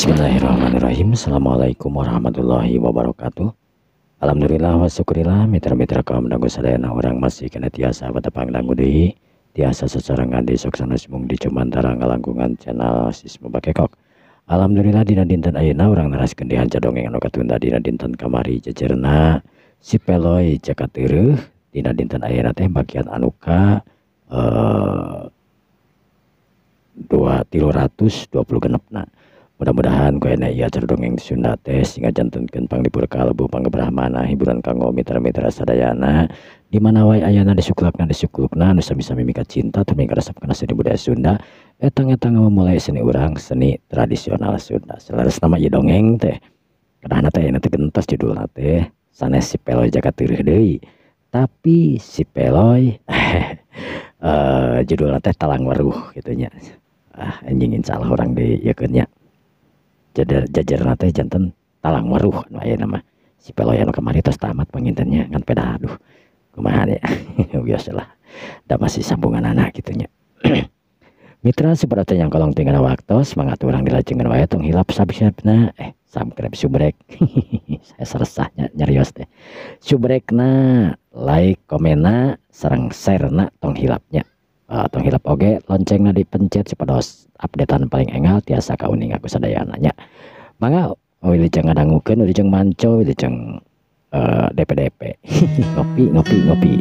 Bismillahirrahmanirrahim. Assalamualaikum warahmatullahi wabarakatuh. Alhamdulillah wa syukurillah mitra-mitra kaum dangu sadayana orang masih kena tiasa patapang dangu deui tiasa sesarangan di soksana simung di cumantara ngalangkungan channel sismu bakekok. Alhamdulillah dina dinten ayeuna urang naraskeun di hanca dongeng anu katunda dina dinten kamari jejerna si peloy cakat teureum dina dinten ayeuna teh bagian anu ka 320 genepna. Mudah-mudahan koena ieu acara dongeng Sunda teh singga jantenkeun panglipur kalbu panggebrahmana hiburan kanggo mitra-mitra sadayana di mana wae ayana disuklakna anu sami-sami mika cinta teu ngarasep kana seni budaya Sunda etang-etang memulai seni urang seni tradisional Sunda. Selaras nama ieu dongeng teh kadahna teh ayeuna teh gentos judulna teh sanes si peloy jagat teureum deui. Tapi si peloy judulna teh talang weruh kitu nya. Anjing insyaallah urang dieukeun nya. Jajarna teh janten talang weruh anu ayeuna mah si peloy anu kamari tos tamat pangintennya ngan peda aduh kumaha ya biasalah da masih sambungan anak kitu nya. Mitra seperti yang kolong tinggal waktu semangat urang dilajengan wae tong hilap sabisapna samkrep subrek saya seresahnya nyarios teh subrekna like komenna sareng share-na tong hilapnya. Tong hilap oge loncengna dipencet supados updatean paling enggal tiasa kauning aku sadayana nya. Mangga wilujeng ngadangukeun wilujeng manco wilujeng DP ngopi.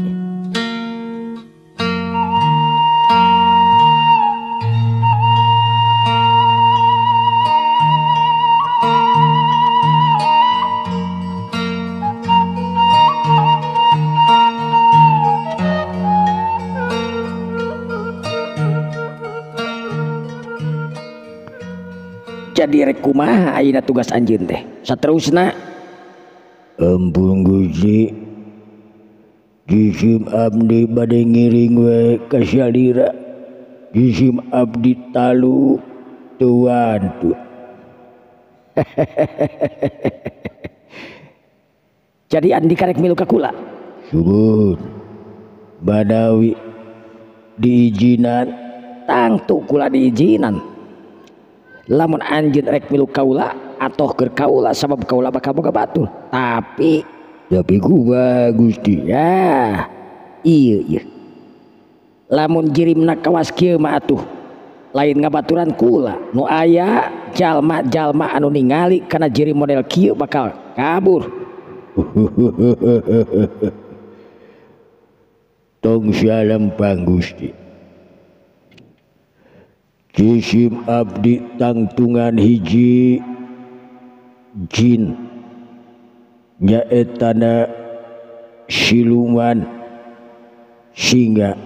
Jadi rek kumaha ayeuna tugas anjeun teh saterusna ampun Gusti jisim abdi bade ngiring we ka salira jisim abdi talu tuantu. Jadi andi karek milu ka kula subuh badawi diijinan tangtu kula diijinan lamun anjeun rek milu kaula atoh keur kaula sabab kaula bakal boga batur tapi kumaha Gusti ya ieu lamun jirimna kawas kieu mah atuh lain ngabaturan kula nu aya jalma-jalma anu ningali kana jirim model kieu bakal kabur. Tong salempang Gusti jisim abdi tangtungan hiji jin nyaetana siluman singa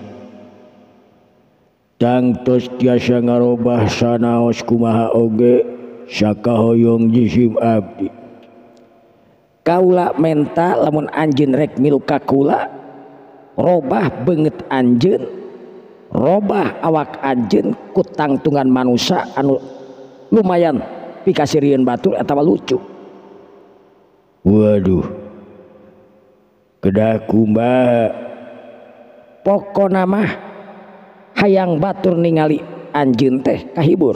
tangtos tiasa ngarobah sanaos kumaha oge sakahoyong jisim abdi. Kaula menta lamun anjeun rek milu ka kula robah beungeut anjeun robah awak anjeun ku tangtungan manusia anu lumayan pikasirieun batur atawa lucu. Waduh kedah kumaha pokona mah hayang batur ningali anjeun teh kahibur.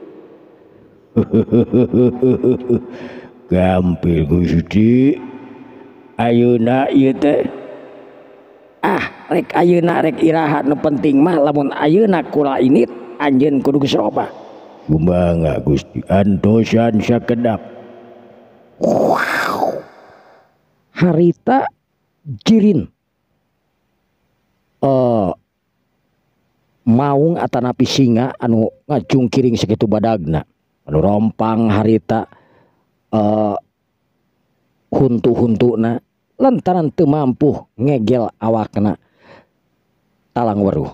Gampil Gusti ayeuna ieu teh rek ayeuna rek iraha nu penting mah lamun ayeuna kula ini anjeun kudu geus robah. Kumaha Gusti antosan sakedap. Wow. Harita jirin maung atanapi singa anu ngajungkiring sakitu badagna anu rompang harita huntu-huntuna lantaran teu mampu ngegel awakna talang weruh.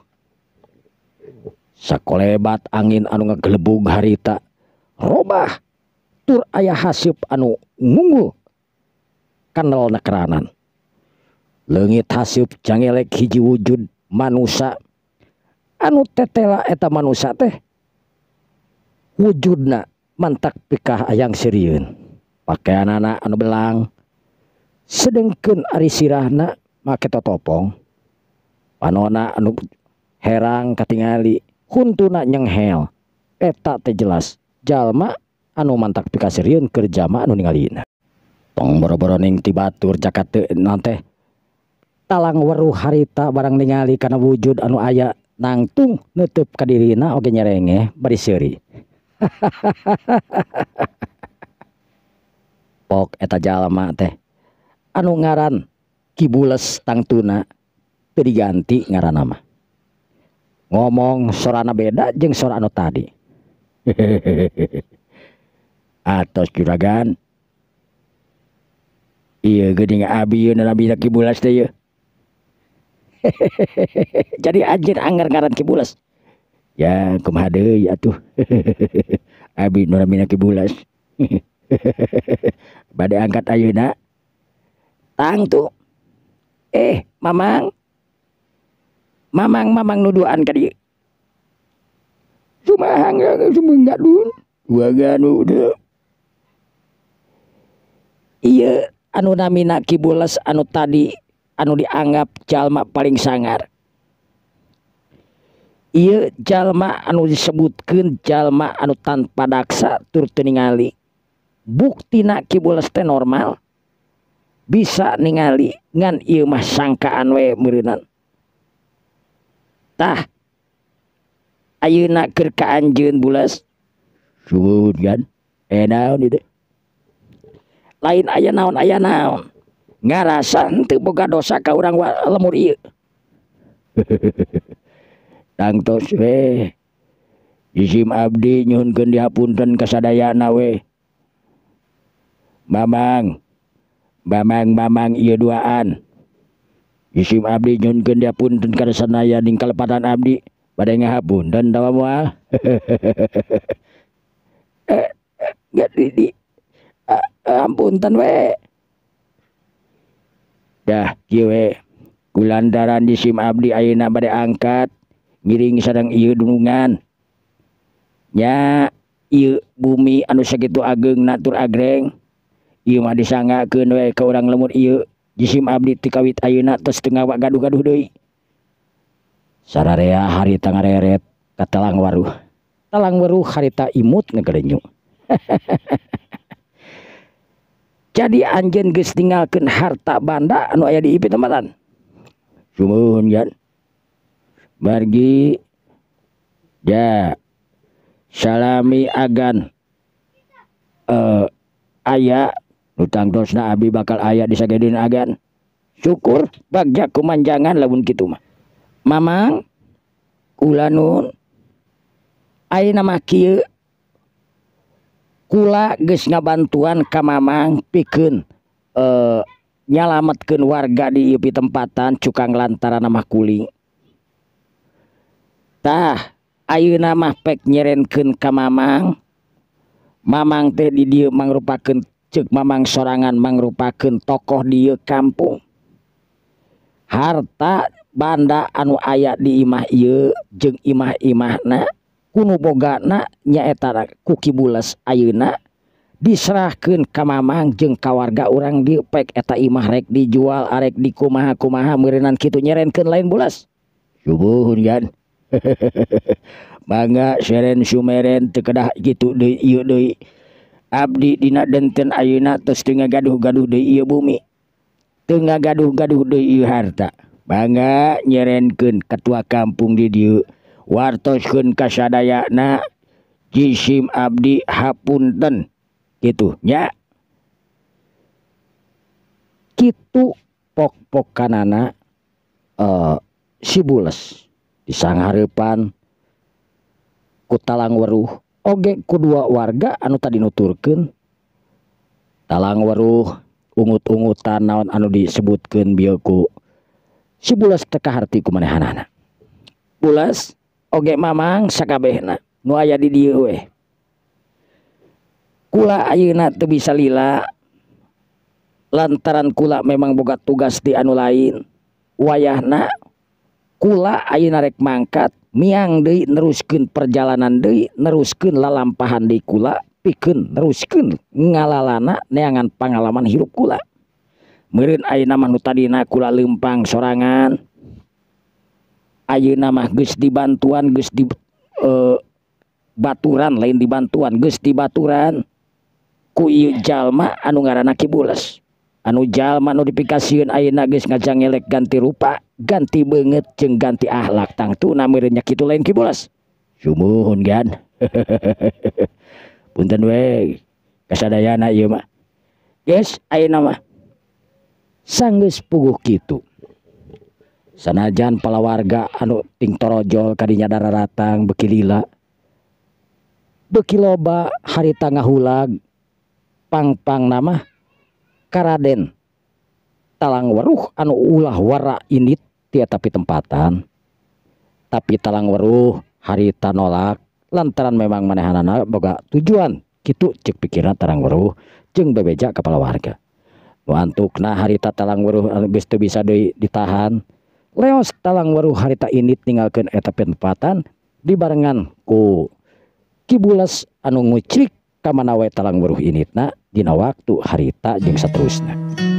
Sakolebat angin anu ngagelebug harita robah tur aya haseup anu ngunggul kandelna keranan. Leungit haseup cangelek hiji wujud manusia anu tetela eta manusia teh wujudna mantak pikah ayang sirieun pakaianana anu belang sedengkeun ari sirahna make totopong panona anu herang katingali huntuna nyenghel eta teh jelas jalma anu mantak pikasirieun keur jama anu ningalina. Tong boro-boro ning ti batur jakat teu nante talang weruh harita barang ningali kana wujud anu aya nangtung neuteub ka dirina oge nyerenge bari seuri. Pok eta jalma teh anu ngaran Ki Bules tangtuna teu diganti ngaranna mah. Ngomong sorana beda jeung sora anu tadi. Atos juragan. Iya geuning abi yeuna nabi Ki Bules teh ye. Jadi anjeun anger ngaran Ki Bules. Ya kumaha deui atuh. Abi nu namina Ki Bules. Bade angkat ayeuna. Tang tuh. Mamang. Mamang nuduhan ka dieu. Sumahang sumeunggak dun. Waganu deu. Ieu anu namina Ki Bules anu tadi anu dianggap jalma paling sangar. Ieu jalma anu disebutkeun jalma anu tanpa daksa tur teu ningali. Buktina Ki Bules teh normal. Bisa ningali ngan ieu mah sangkaan we meureunan. Tah ayeuna keur ka anjeun Bules. Suhun kan. Naon ieu teh? Lain aya naon. Ngarasa henteu boga dosa ka urang lemur ieu. Tangtos we. Isim abdi nyuhunkeun dihapunten ka sadayana we. Mamang ieu duaan. Isim abdi nyuhunkeun dihapunten ka sadaya ning kalepatan abdi bade ngahapunten da moal. Ampunten we. Dah kieu we. Kulantaran isim abdi ayeuna bade angkat ngiring sareng ieu dunungan. Nya ieu bumi anu sakitu ageungna tur agreng. Ieu mah disanggakeun we ka urang lemur ieu. Isim abdi ti kawit ayeuna tos teu ngawa gaduh-gaduh deui. Sararea harita ngareret ka talang waruh. Talang waruh harita imut ngagerenyu. Jadi anjeun geus tinggalkeun harta banda anu aya di ieu tempatan. Sumuhun kan. Margi ja salami agan aya nu tangtosna abi bakal aya di sagedeun agan. Syukur bagja kumanjangan lamun kitu mah. Mamang kula nun ayeuna mah kieu kula geus ngabantuan ka mamang pikeun nyalametkeun warga di ieu tempatan cukang lantaran mah kuling. Tah ayeuna mah pek nyerenkeun ka mamang. Mamang teh di dieu mangrupakeun ceuk mamang sorangan mangrupakeun tokoh di ieu kampung. Harta banda anu aya di imah ieu jeung imah-imahna kunu bogana nyaeta ku Ki Bules ayeuna diserahkeun ka mamang jeung ka warga urang dieu pek eta imah rek dijual arek dikumaha-kumaha meureunan kitu nyerenkeun lain Bules. Subuhun kan. Mangga seren sumeren teu kedah kitu deui ieu deui. Abdi dina denten ayeuna tos teu ngagaduh-gaduh deui ieu bumi. Teu ngagaduh-gaduh deui ieu harta. Mangga nyerenkeun ketua kampung di dieu. Wartoskeun ka sadayana jisim abdi hapunten kitu nya. Kitu pok-pokanana si Bules disanghareupan ku talang weruh oge kudua warga anu tadi nuturkeun. Talang weruh ungut-ungutan naon anu disebutkeun bieu ku si Bules teu kaharti kumanehanana. Bules oge mamang sakabehna nu aya di dieu we. Kula ayeuna teu bisa lila lantaran kula memang boga tugas di anu lain. Wayahna kula ayeuna rek mangkat miang deui neruskeun perjalanan deui neruskeun lalampahan deui kula pikeun neruskeun ngalalana neangan pangalaman hirup kula. Meureun ayeuna mah nu tadina kula leumpang sorangan. Ayeuna mah geus dibantuan geus di baturan lain dibantuan geus dibaturan ku ieu jalma anu ngaranna Ki Bules. Anu jalma anu dipikasieun ayeuna geus ngajangelek ganti rupa, ganti beungeut jeung ganti akhlak tangtuna meureun nya kitu lain Ki Bules. Sumuhun gan. Punten we kasadayana ieu mah. Geus ayeuna mah sanggeus puguh kitu. Sanajan palawarga anu ting torojol kadinya dararatang beuki lila. Beuki loba harita ngahulag pang-pang nama Karaden talang weruh anu ulah wara init tia tapi tempatan. Tapi talang weruh harita nolak lantaran memang manehanana boga tujuan kitu cek pikiran talang weruh jeung bebeja kepala warga. Nu antukna harita talang weruh anu geus teu bisa deui ditahan. Leos talang weruh harita init ninggalkeun eta tempatan dibarengan ku Ki Bules anu ngucrik ka mana we talang weruh initna dina waktu harita jeung saterusna.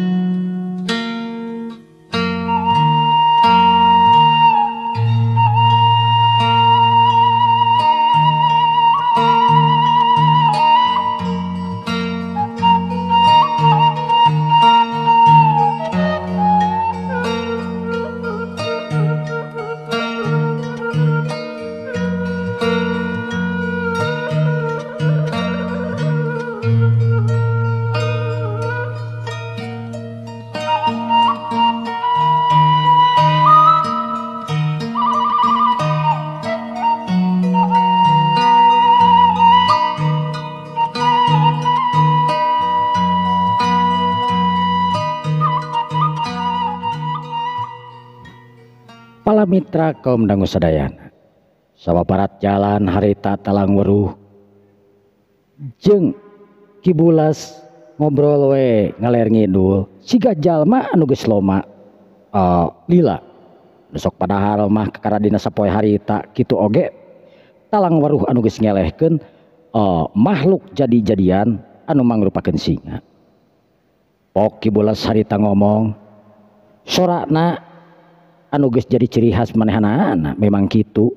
Pala mitra kaum dangu sadayana sababarat jalan harita talang weruh jeung Ki Bules ngobrol we ngaler ngidul siga jalma anu geus loma lila sok padahal mah kakara dina sapoe harita kitu oge talang weruh anu geus ngelehkeun makhluk jadi-jadian anu mangrupakeun singa. Pok Ki Bules harita ngomong sorana anu geus jadi ciri khas manehana memang kitu.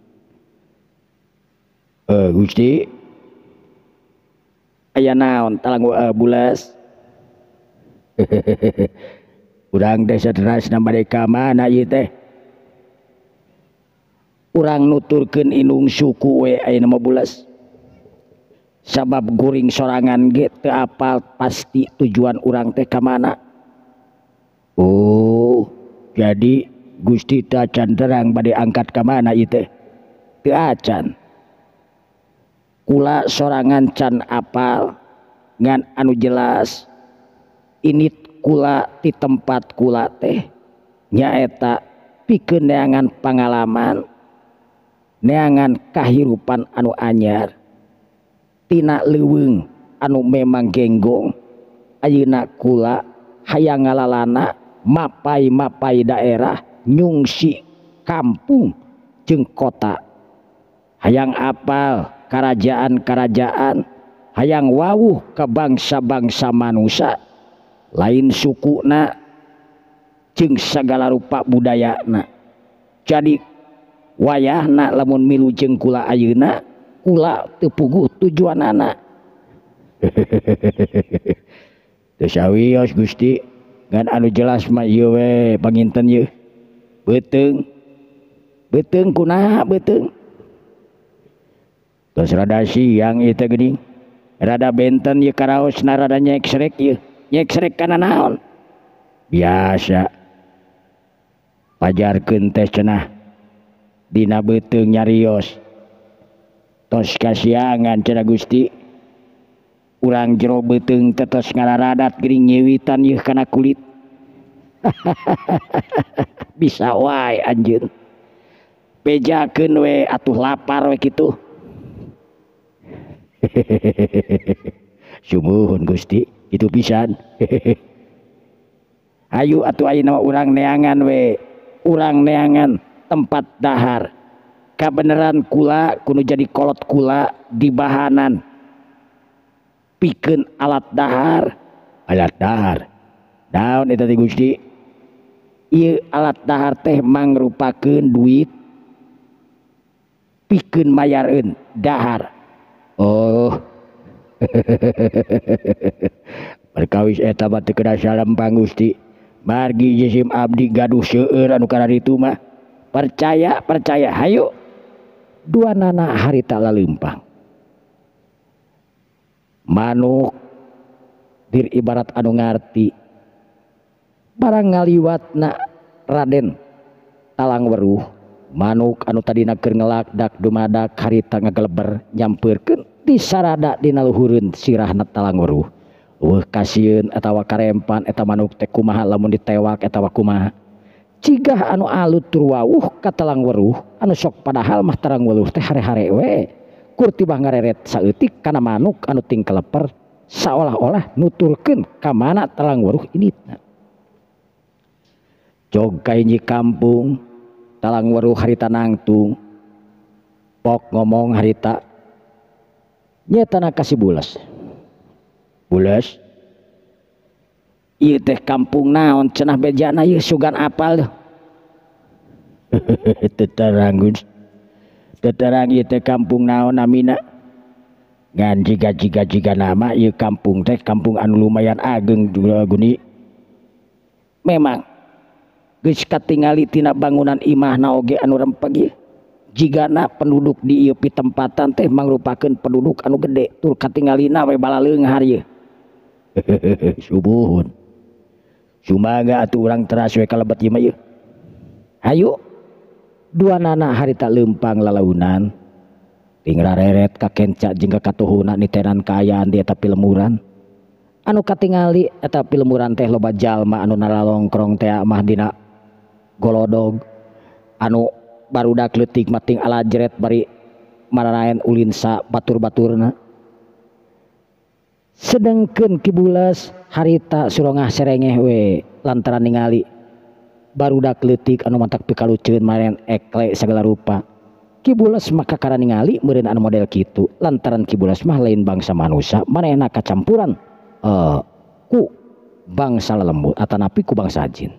Gusti aya naon talang Bules? Urang teh saterasna bade ka mana ieu teh? Urang nuturkeun inung suku we ayeuna mah Bules. Sabab guring sorangan ge teu apal pasti tujuan urang teh ka mana. Oh, jadi Gusti teu acan terang bade angkat ka mana ieu teh? Teu acan. Kula sorangan can apal ngan anu jelas init kula di tempat kula teh nyaeta pikeun neangan pangalaman, neangan kahirupan anu anyar tina leuweung anu memang genggong. Ayeuna kula hayang ngalalana mapai-mapai daerah nyungsi kampung jeung kota, hayang apal karajaan-karajaan, hayang wawuh ka bangsa-bangsa manusia lain sukuna jeung sagala rupa budayana. Jadi wayahna lamun milu jeung kula ayeuna kula teu puguh tujuanana. Teu sawios Gusti ngan anu jelas mah ieu we panginten ieu. Beuteung kunaha beuteung? Tos rada siang ieu teh geuning. Rada benten ieu karaosna rada nyeksrek ieu. Nyeksrek kana naon? Biasa. Pajarkeun teh cenah. Dina beuteung nyarios. Tos kasiangan cenah Gusti. Urang jero beuteung teh tos ngararadat geuning nyewitan ieu kana kulit. Bisa wae anjeun. Bejakeun we atuh lapar we kitu. Sumuhun Gusti, itu pisan. Ayo atuh ayeuna urang neangan we, urang neangan tempat dahar. Kabeneran kula kudu jadi kolot kula di bahanan. Pikeun alat dahar. Alat dahar. Naon eta teh Gusti? Ieu alat dahar teh mangrupakeun duit pikeun mayareun dahar. Oh. perkawis eta mah teu kedah salempang Gusti margi jisim abdi gaduh seueur anu kana ditu mah percaya hayu duanana harita laleumpang manuk dir ibarat anu ngarti barang ngaliwatna Raden talang weruh manuk anu tadina keur ngelakdak dumadak harita ngageleber nyampeurkeun di sarada dina luhureun sirahna talang weruh kasieun atawa karempan eta manuk teh kumaha lamun ditewak eta kumaha cigah anu alut tur wawuh ka talang weruh anu sok padahal mah talang weruh teh hare-hare we kur tibah ngareret saeutik kana manuk anu ting keleper seolah-olah nuturkeun ka mana talang weruh initna jog ka hiji kampung talang weruh harita nangtung pok ngomong harita nyetana kasih bules ieu teh kampung naon cenah bejana ieu sugan apal teterang ieu teh kampung naon namina ngan jiga nama ieu kampung teh kampung anu lumayan ageng juga guni memang geus katingali tina bangunan imahna oge anu rempeg ieu jigana penduduk di ieu pitempatan teh mangrupakeun penduduk anu gede tur katingalina we balaleunghar ieu subuhun sumaga atuh urang teras we kalebet ieu mah ieu hayu duanana harita leumpang lalaunan ting rareret ka kenca jeung ka katuhuna nitenan kaayaan di eta pilemuran anu katingali eta pilemuran teh loba jalma anu nalalongkrong teh mah dina golodog anu barudak leutik mating alajret bari maranaen ulin sa batur-baturna sedengkeun kibulas harita surongah serengeh we lantaran ningali barudak leutik anu mantak pikaluceun maren ekle sagala rupa kibulas maka karena ningali meureun anu model kitu lantaran kibulas mah lain bangsa manusia manehna kacampuran ku bangsa lelembut atanapi ku bangsa jin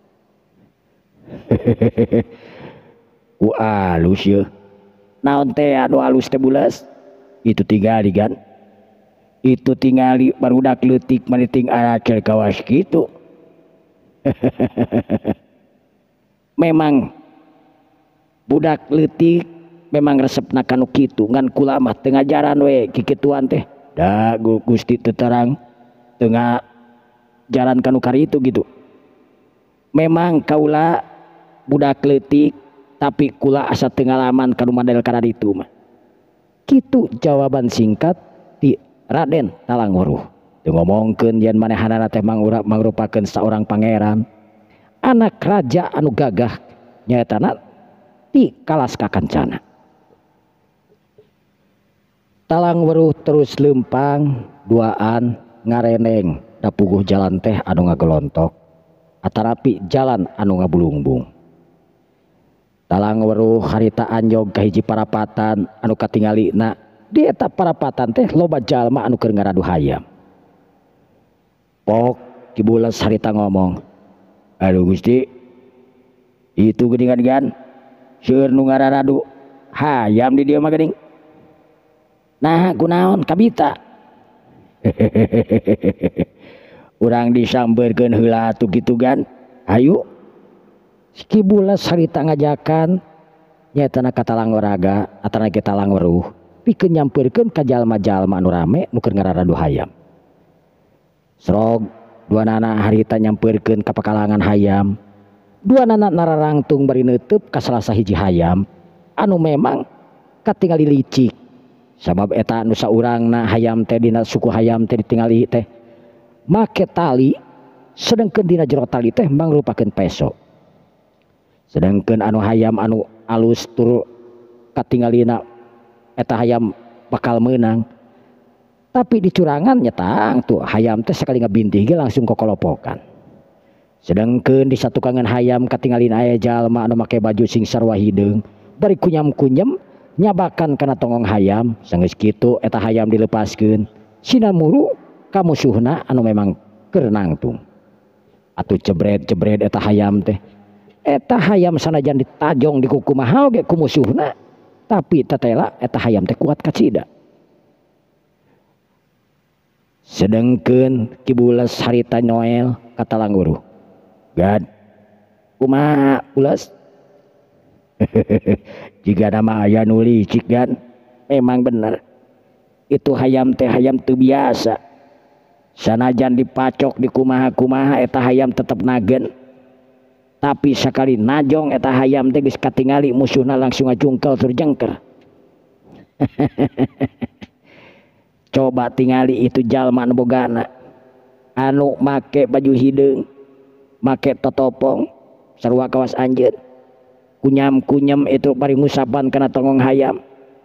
ku alus ye naon teh anu alus teh bulas itu tingali kan itu tingali barudak leutik maniting arakel kawas kitu memang budak leutik memang resepna kanu kitu ngan kula mah teu ngajaran we kikituan teh da Gusti teu terang teu ngajaran kanu karitu gitu memang kaula budak leutik tapi kula asa teu ngalaman kanu model kana ditu mah kitu jawaban singkat ti Raden talang weruh teu ngomongkeun yen manehanana teh mangrupakeun saorang pangeran anak raja anu gagah nyaetana ti kalas kakancana talang weruh terus leumpang duaan ngareneng da puguh jalan teh anu ngagelontok atarapi jalan anu ngabulungbung talang weruh harita anjog ka hiji parapatan anu katingalina di eta parapatan teh loba jalma anu keur ngaradu hayam pok kibulas harita ngomong aduh Gusti itu geuningan gan seueur nu ngararadu hayam di dieu mah geuning nah kunaon kabita urang disambeurkeun heula atuh kitu gan ayo kibulas harita ngajakan nyatana katalang waraga atana kita talang weruh pikeun nyampeurkeun ka jalma-jalma anu rame nu keur ngararadu hayam srog duanana harita nyampeurkeun ka pakalangan hayam duanana nararangtung bari neuteub ka salah sahiji hayam anu memang katingali licik sabab eta anu saurangna hayam teh dina suku hayam teh ditingali teh make tali sedengkeun dina jero tali teh mangrupakeun peso sedengkeun anu hayam anu alus tur katingalina eta hayam bakal menang tapi di curangan nyetang tuh hayam teh sekali ngabintih ge langsung kokolopokan sedengkeun di satu kangen hayam katingalin aya jalma anu make baju sing sarua hideung bari kunyam-kunyem nyabakan kana tongong hayam sanggeus kitu eta hayam dilepaskeun sinamuru ka musuhna anu memang keur nangtung atuh jebret-jebret eta hayam teh eta hayam sanajan ditajong di kukumaha oge ku musuhna tapi tetela eta hayam teh kuat kacida sedengkeun Kibulas harita Noel kata langguru gad kumaha ulas jika nama aya nu licik gan memang bener itu hayam teh hayam teu biasa sanajan dipacok di kumaha-kumaha eta hayam tetep nagen tapi sekali najong eta hayam teh geus katingali musuhna langsung ngajungkel tur jengker. Coba tingali itu jalma anu bogana anu make baju hideung make totopong sarua kawas anjeun kunyam-kunyem itu bari ngusapan kana tongong hayam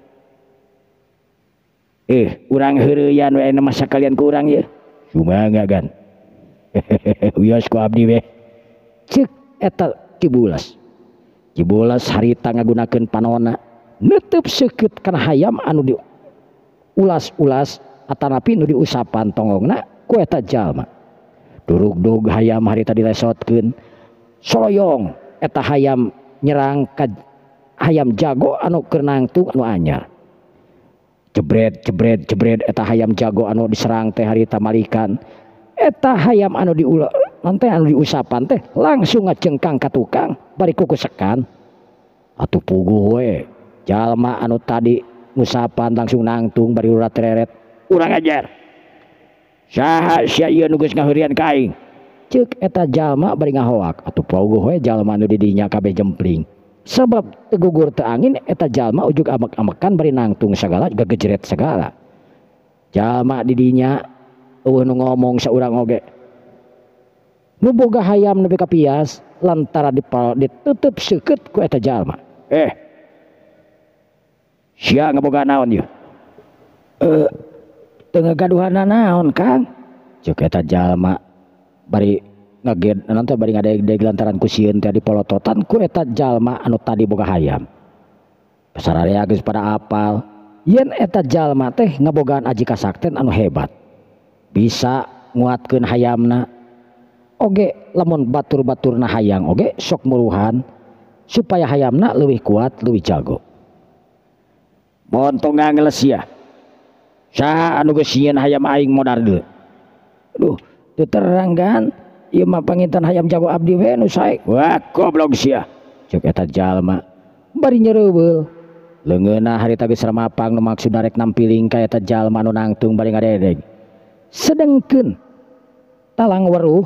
urang heureuyan we mah sakalian ku urang ye sumaha gan wios ku abdi we ceuk eta Kibulas harita ngagunakeun panonna neuteub seukeut kana hayam anu di ulas-ulas atanapi nu diusapan tongongna ku eta jalma durug-dug hayam harita dilesotkeun soloyong eta hayam nyerang ka hayam jago anu keur nangtung anu anyar jebret eta hayam jago anu diserang teh harita malikan eta hayam anu nanti anu diusapan teh langsung ngacengkang ka tukang bari kukusekan atuh puguh we jalma anu tadi ngusapan langsung nangtung bari urat reret urang ajar saha sia ieu nu geus ngaheurian ka aing ceuk eta jalma bari ngahoak atuh puguh we jalma anu di dinya kabeh jempling sebab tegugur teu angin eta jalma ujug amek-amekan bari nangtung sagala gagejret sagala jalma di dinya eueuh nu ngomong saurang oge nu boga hayam nepi ka pias lantaran ditutup seukeut ku eta jalma sia ngaboga naon ieu teu ngagaduhanna naon Kang ceuk eta jalma bari ngaged nanti bari ngadeg lantaran ku sieun teh dipolototan ku eta jalma anu tadi boga hayam sararea geus pada apal yen eta jalma teh ngabogaan aji kasakten anu hebat bisa nguatkeun hayamna oge lamun batur-baturna hayang oge sok muruhan supaya hayamna leuwih kuat leuwih jago montong ngangles ya saha anu geus sieun hayam aing modar deui aduh teu terang kan ieu mah panginten hayam jago abdi we nu sae wah goblok sia ceuk eta jalma bari nyereuweul leungeunna harita geus ramapang nu maksud rek nampiling ka eta jalma nu nangtung bari ngadedeg sedengkeun talang weruh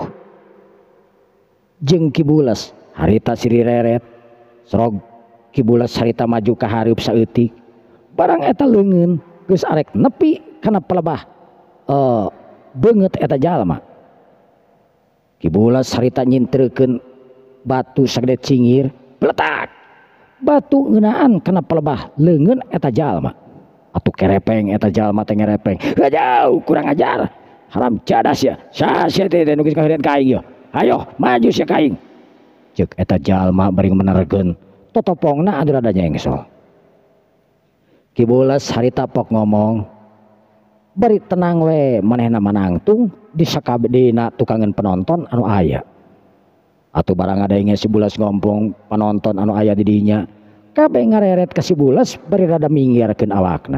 jeung Kibulas harita siri reret serog Kibulas harita maju ka hareup saeutik barang eta leungeun geus arek nepi kana pelebah beungeut eta jalma Kibulas harita nyintreukeun batu sagede cingir peletak batu ngeunaan kana pelebah leungeun eta jalma atuh kerepeng eta jalma teh ngerepeng jauh kurang ajar haram cadas ya saha sia teh nu geus ngaheurian ka aing yo ayo maju sia ka aing ceuk eta jalma bari menergeun totopongna anu rada nyengsol Kibulas harita pok ngomong bari tenang we manehna manangtung di sakabedina tukangan penonton anu aya atuh barang ada inge si Bulas ngompong penonton anu aya di dinya kabeh ngareret ka si Bulas bari rada minggirkeun awakna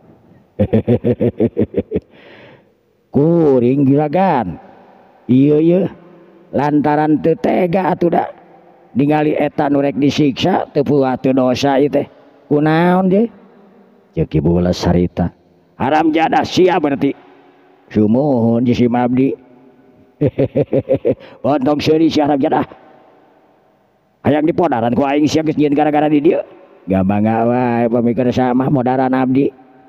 kuring juragan ieu lantaran teu tega atuh da ningali eta nu rek disiksa teu puas teu dosa ieu teh kunaon je ceuk Kibulas harita haram jadah sia berarti sumuhun si Mabdi bontong seuri si haram jadah hayang dipodaran ku aing sia geus nyieun gara-gara di dieu gampang wae pamikir sama modaran abdi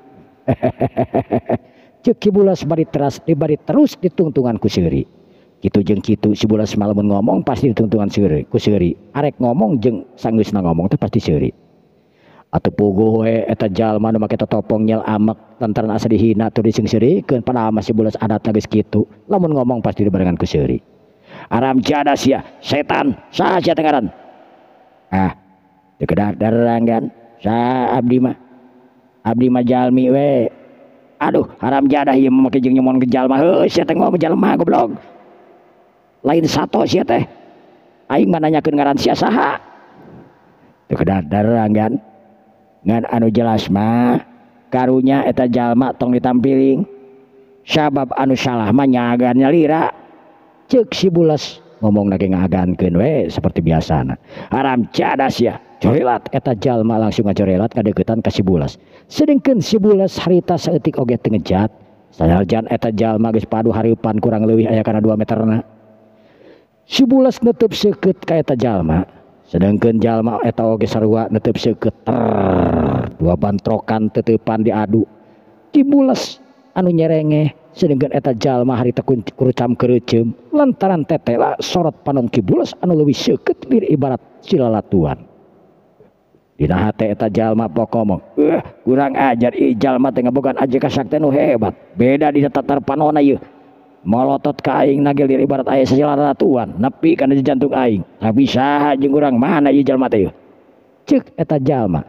ceuk Kibulas bari terus ditungtungan ku seuri kitu jeung kitu si Bulas malamun ngomong pasti ditungtungan seuri ku seuri arek ngomong jeung sanggeusna ngomong teh pasti seuri atuh puguh we eta jalma nu make totopong nyel amek lantaran asa dihina tur diseungseurikeun padahal masih Bulas adatna geus kitu lamun ngomong pasti dibarengan ku seuri aram jadas ya setan saha sia teh ngaran teu kedah darangan saha abdi mah jalmi we aduh haram jadah ieu make jeung nyomon ke jalma heuh sia teh ngomong jalma goblok lain sato sia teh aing mah nanyakeun ngaran sia saha teu kedah darangan ngan anu jelas mah karunya eta jalma tong ditampiling sabab anu salah mah nyagan nyalira cek si Bules ngomong lagi ngagaankeun we seperti biasana. Haram cadas ya corelat eta jalma langsung ngacorelat kadeukeutan ka si Bules. Sedengkeun si Bules harita saeutik oge teu ngejat sanajan eta jalma geus padu hareupan kurang leuwih aya kana 2 meterna. Si Bules neuteub seukeut ka eta jalma sedengkeun jalma eta oge sarua neuteub seukeut. Dua bantrokan teteupan diadu ti Bules anu nyerenge sedengkeun eta jalma harita kurucam kereuceum lantaran tetela sorot panon ki Bules anu leuwih seukeut lir ibarat silalatuan. Dina hate eta jalma pokok kurang ajar ieu jalma teh ngabogaan aja kasakti nu hebat beda dina tatar panonna ieu molotot ka aing nage lir ibarat aya silalatuan nepi kana jantung aing tapi saha jeung urang mana ieu jalma teh ceuk eta jalma.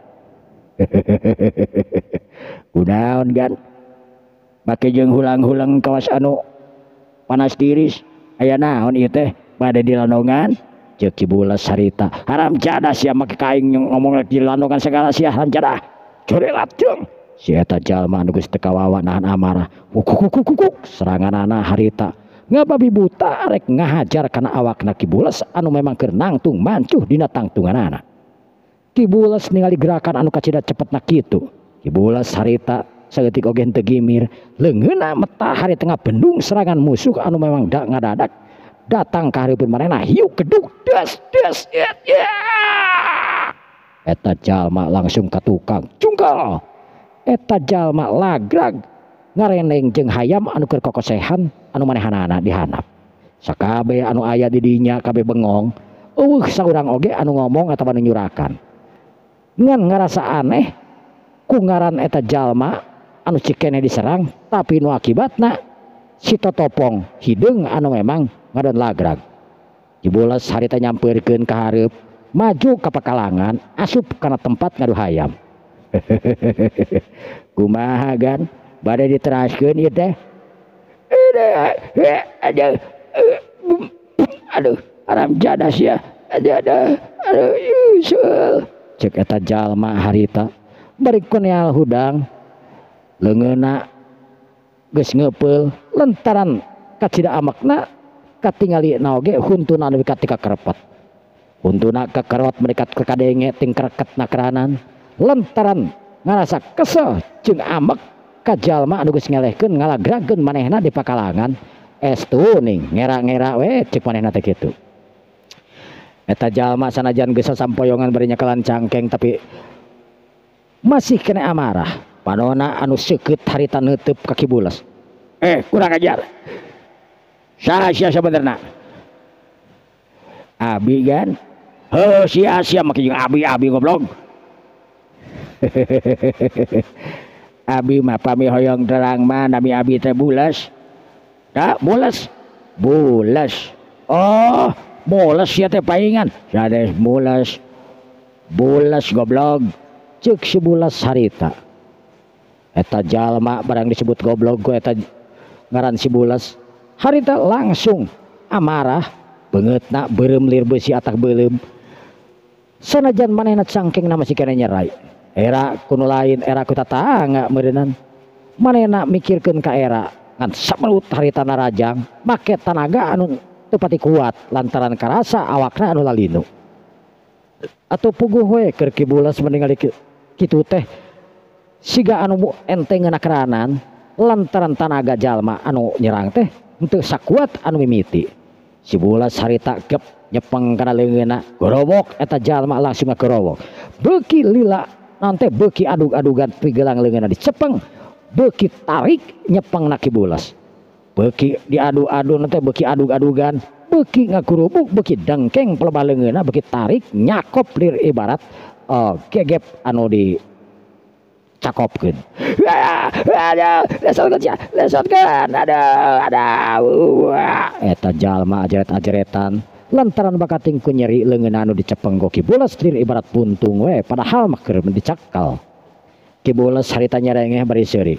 Kunaon gan make jeung hulang-hulang kawas anu panas tiris aya naon ieu teh bade dilandongan ceuk si Bules harita. Haram cadas ya make kaing ngomong dilandongan segala sia haram cadas corelat jeung si eta jalma anu geus teu kawawa nahan amarah kuk seranganana harita ngababi buta rek ngahajar kana awakna ki Bules anu memang keur nangtung mancuh dina tangtunganana. Ki Bules ningali gerakan anu kacida cepetna kitu ki Bules harita saeutik oge teu gimir leungeunna matahari tengah bendung serangan musuh anu memang ngadadak datang ka hareupeun manehna hiu keduk des eta jalma langsung ka tukang cungkal. Eta jalma lagrag ngareneng jeung hayam anu keur kokosehan anu manehanana dihanap sakabe anu aya di dinya kabeh bengong eueuh saurang oge anu ngomong atawa anu nyurakan ngan ngarasa aneh ku ngaran eta jalma anu cikene diserang tapi nu akibatna si totopong hideung anu memang ngadon lagrag. Ki Bules harita nyampeurkeun ka hareup maju ka pakalangan asup kana tempat ngadu hayam. Kumaha gan bade diteraskeun ieu teh aduh haram jadas ya aduh usul cek eta jalma harita bari kuneal hudang leungeunna geus ngeupeul lantaran kacida amakna katingali naoge huntuna anu katika kerepet huntuna kekerot mendekat ke kadenge ting kereketna keranan lantaran ngarasa kesel jeung amek ka jalma anu geus ngelehkeun ngalagrageun manehna di pakalangan estu ning ngera-ngera we cek manehna teh kitu. Eta jalma sanajan geus sasampoyongan bari nyakelan cangkeng tapi masih kena amarah panonna anu seukeut harita neuteub ka Ki Bules. Kurang ajar saha sia sabenerna abi kan heuh sia-sia make jeung abi goblok. Abi mah pami hoyong terang mah nami abi teh Bules. Da Bules. Oh, Bules ya teh paingan. Sades Bules goblok. Ceuk si Bules harita. Eta jalma barang disebut goblok ku eta ngaran si Bules. Harita langsung amarah beungeutna beureum lir beusi atak beuleum. Sanajan manehna cangkengna masih kena nyerai. Era kuno lain era ku tatangga meureunnan manehna mikirkeun ka era ngan samelut harita narajang make tanaga anu teu pati kuat lantaran karasa awakna anu lalinu atuh puguh we keur Ki Bules meningali kitu teh siga anu entengeuna keranan lantaran tanaga jalma anu nyerang teh henteu sakuat anu mimiti. Si Bules harita gep nyepeng kana leungeunna gorowok eta jalma langsung ngagerowok beuki lila nanti beuki adug-adugan pigelang leungeunna dicepeng beuki tarik nyepeng na Ki Bules beuki diadu-adu nanti beuki adug-adugan beuki ngakurubuk beuki dengkeng pelebah leungeunna beuki tarik nyakop lir ibarat gegep anu di cakopkeun ada lesotkeun ada eta jalma ajeret-ajeretan lantaran bakating ku nyeri leungeunna anu dicepeng Ki Bules lir ibarat puntung we padahal mah keur dicakal. Ki Bules harita nyerengeh bari seuri.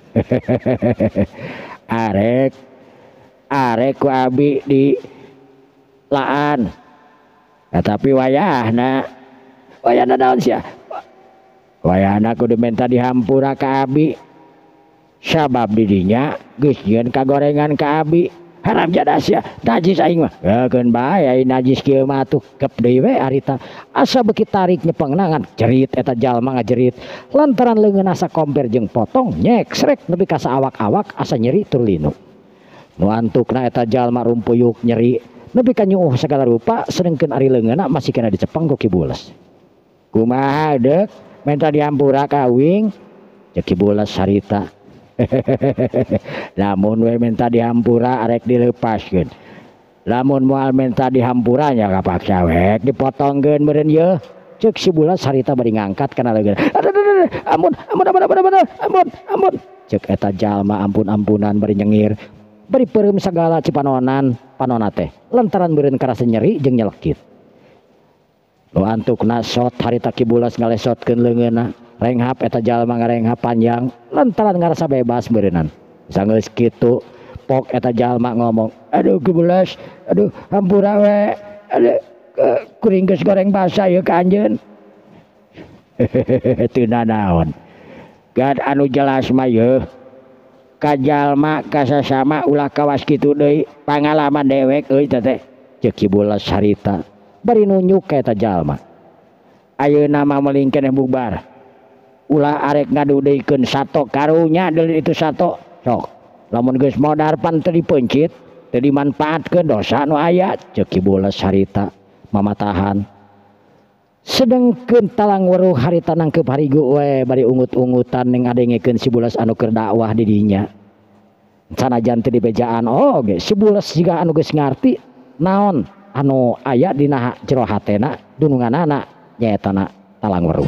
arek ku abi di laan. Tapi wayahna naon sia? Wayahna kudu minta dihampura ka abi. sabab didinya geus nyieun kagorengan ka abi haram jadas ya najis aing mah keun bae ai najis kieu mah atuh kep deui we harita asa beuki tarik nyepengna ngan jerit eta jalma ngajerit lantaran leungeun asa komper jeung potong nyek srek nepi ka saawak-awak asa nyeri tur linu nu antukna eta jalma rumpuyuk nyeri nepi ka nyuuh sagala rupa sedengkeun ari leungeunna masih kena dicepeng ku Kibules kumaha deuk menta dihampura ka Wing ceuk Kibules harita lamun we minta dihampura arek dilepaskeun lamun moal minta dihampuranya kapaksa we dipotongkeun meureun yeuh ceuk si Bulas harita bari ngangkat kana leungeun ampun ceuk eta jalma ampun-ampunan bari nyengir bari peureum sagala cipanonan panonna teh lantaran meureun karasa nyeri jeung nyelekit nu antukna sot harita Kibulas ngalesotkeun leungeunna renghap eta jalma ngarenghap panjang lantaran ngarasa bebas beureunan sanggeus kitu pok eta jalma ngomong aduh Kibules aduh hampura we aduh kuring geus goreng basa ieu ka anjeun teu nanaon gad anu jelas mah yeuh ka jalma ka sasama ulah kawas kitu deui pangalaman dewek euy teh ceuk Kibules harita bari nunjuk ka eta jalma ayeuna mah meling keneh bubar ulah arek ngadudeikeun sato karunya deui itu sato sok lamun geus modar pan teu dipencit teu dimanfaatkeun dosa nu aya ceuk Kibules harita mamatahan sedengkeun talang weruh harita nangkep harigu we bari ungut-ungutan ning adengekeun si Bules anu keur dakwah di dinya sanajan teu dibejaan oge si Bules jiga anu geus ngarti naon anu aya dina jero hatena dununganana nyaetana talang weruh.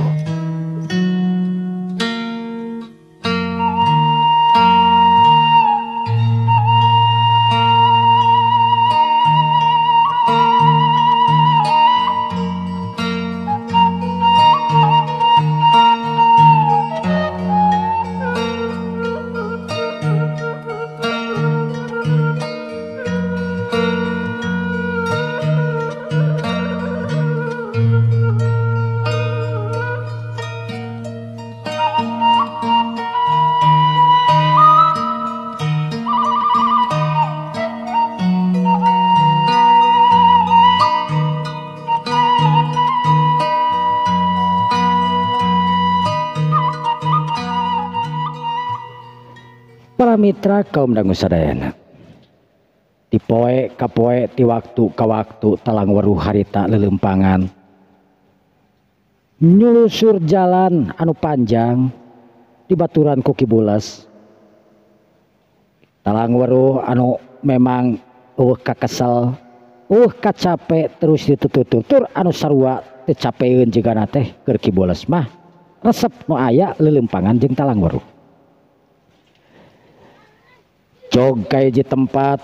Para mitra kaum dangu sadayana di poe ka poe ti waktu ka waktu talang weruh harita lelempangan nyulusur jalan anu panjang di baturan ku Kibules talang weruh anu memang kakesel kacape terus ditutur anu sarua teu capeun jigana teh keur Kibules mah resep nu aya lelempangan jeung talang weruh jog ka hiji tempat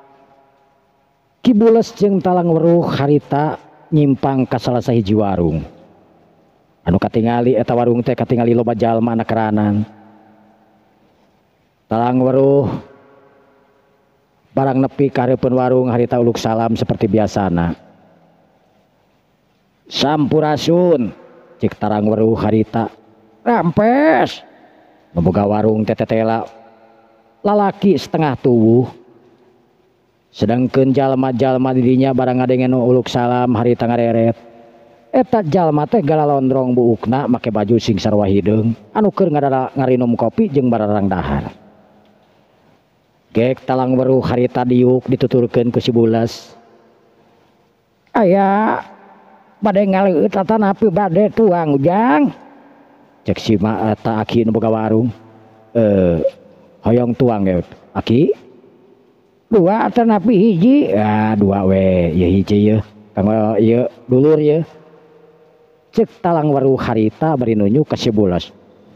Kibules jeung talang weruh harita nyimpang ka salah sahiji warung anu katingali eta warung teh katingali loba jalma anak keranan talang weruh barang nepi ka hareupeun warung harita uluk salam seperti biasana sampurasun cik talang weruh harita rampes memboga warung tetetela lalaki setengah tubuh sedangkeun jalma-jalma didinya barang ngadengen uluk salam harita ngareret eta jalma teh galalondrong buukna make baju sing sarua hideung anu keur ngarinum kopi jeung bararang dahar gek talang weruh harita diuk dituturkeun ku si Bules aya bade ngaleueut atanapi bade tuang ujang cek si ma eta aki nu boga warung hoyong tuang ya aki dua atanapi hiji ya dua we ya hiji ya kanggo ieu dulur ya cek talang weruh harita bari nunjuk ka si Bules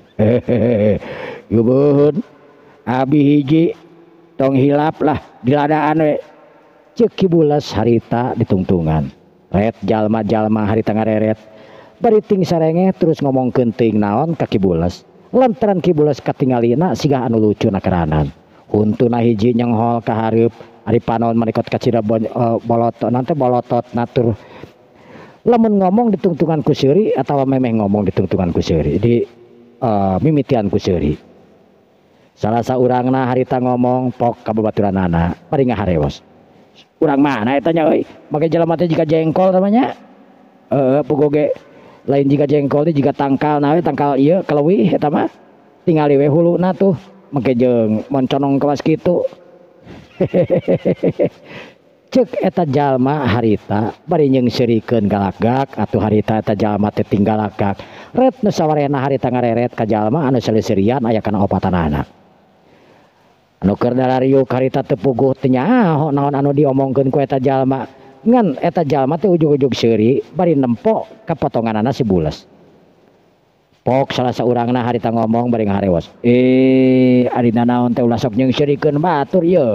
geubeun abi hiji tong hilap lah di ladaan we cek Kibules harita ditungtungan ret jalma-jalma harita ngareret bari ting sarenge terus ngomongkeun teuing naon ka Kibules lantaran Kibules katingalina siga anu lucu na keranan huntuna hiji nyenghol ka hareup ari panon manikot ka Cirebon bolotot nanti bolotot natur lamun ngomong ditungtungan ku seuri atawa memeh ngomong ditungtungan ku seuri di mimitian ku seuri salah saurangna harita ngomong pok ka babaturanana bari ngaharewos urang mana eta nya euy make jelema teh jika jengkol namanya pugoge lain jika jengkol teh jika tangkal nawe tangkal ieu keleuwih eta mah tingali we huluna tuh make jeung monconong kewas kitu cek eta jalma harita bari nyeungsirikeun galagak atuh harita eta jalma teh tinggal galagak ret nu sawarena harita ngareret ka jalma anu saleusirian aya kana opatanana anu keur darariuk harita teu puguh teu nyaho naon anu diomongkeun ku eta jalma ngan eta jalma teh ujug-ujug seuri bari nempo ka potonganana si Bules pok salah saurangna harita ngomong bari ngaharewos arina naon teh ulah sok nyeungsirikeun batur yeuh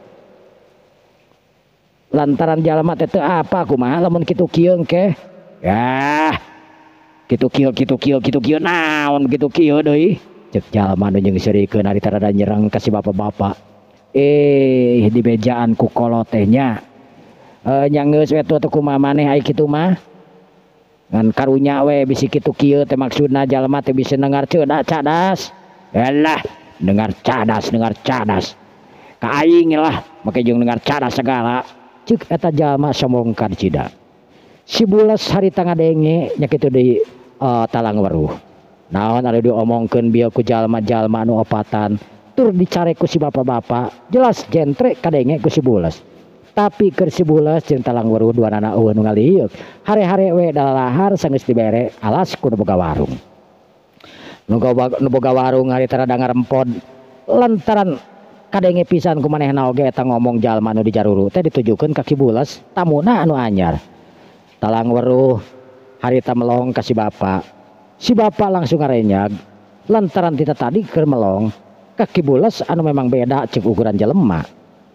lantaran jalma teh teu apa kumaha lamun kitu kieu engke yah kitu kieu naon kitu kieu deui cek jalma nu nyeungsirikeun harita rada nyereng ka si bapak-bapak di bejaan ku kolot teh nya nya geus we tuh kumaha maneh ai kitu mah ngan karunya we bisi kitu kieu teh maksudna jalma teh bisa dengar cadas yalah dengar cadas ka aing lah make jeung dengar cadas segala cik eta jalma somongkan cida si Bules harita ngadenge nya kitu deui talang weruh naon anu diomongkeun bieu ku jalma-jalma anu opatan tur dicarek ku si bapak-bapak jelas jentre kadenge ku si Bules tapi keur si Bules jeung talang weruh duanana eueuh nu ngaliuk hare-hare we dalahar sanggeus dibere alas ku nu boga warung nu boga warung harita rada ngarempod lantaran kadenge pisan ku manehna oge eta ngomong jalma anu dijaruru teh ditujukeun ka ki Bules tamuna anu anyar talang weruh harita melong ka si bapak langsung ngarenyag lantaran tita tadi keur melong ka ki Bules anu memang beda cek ukuran jelema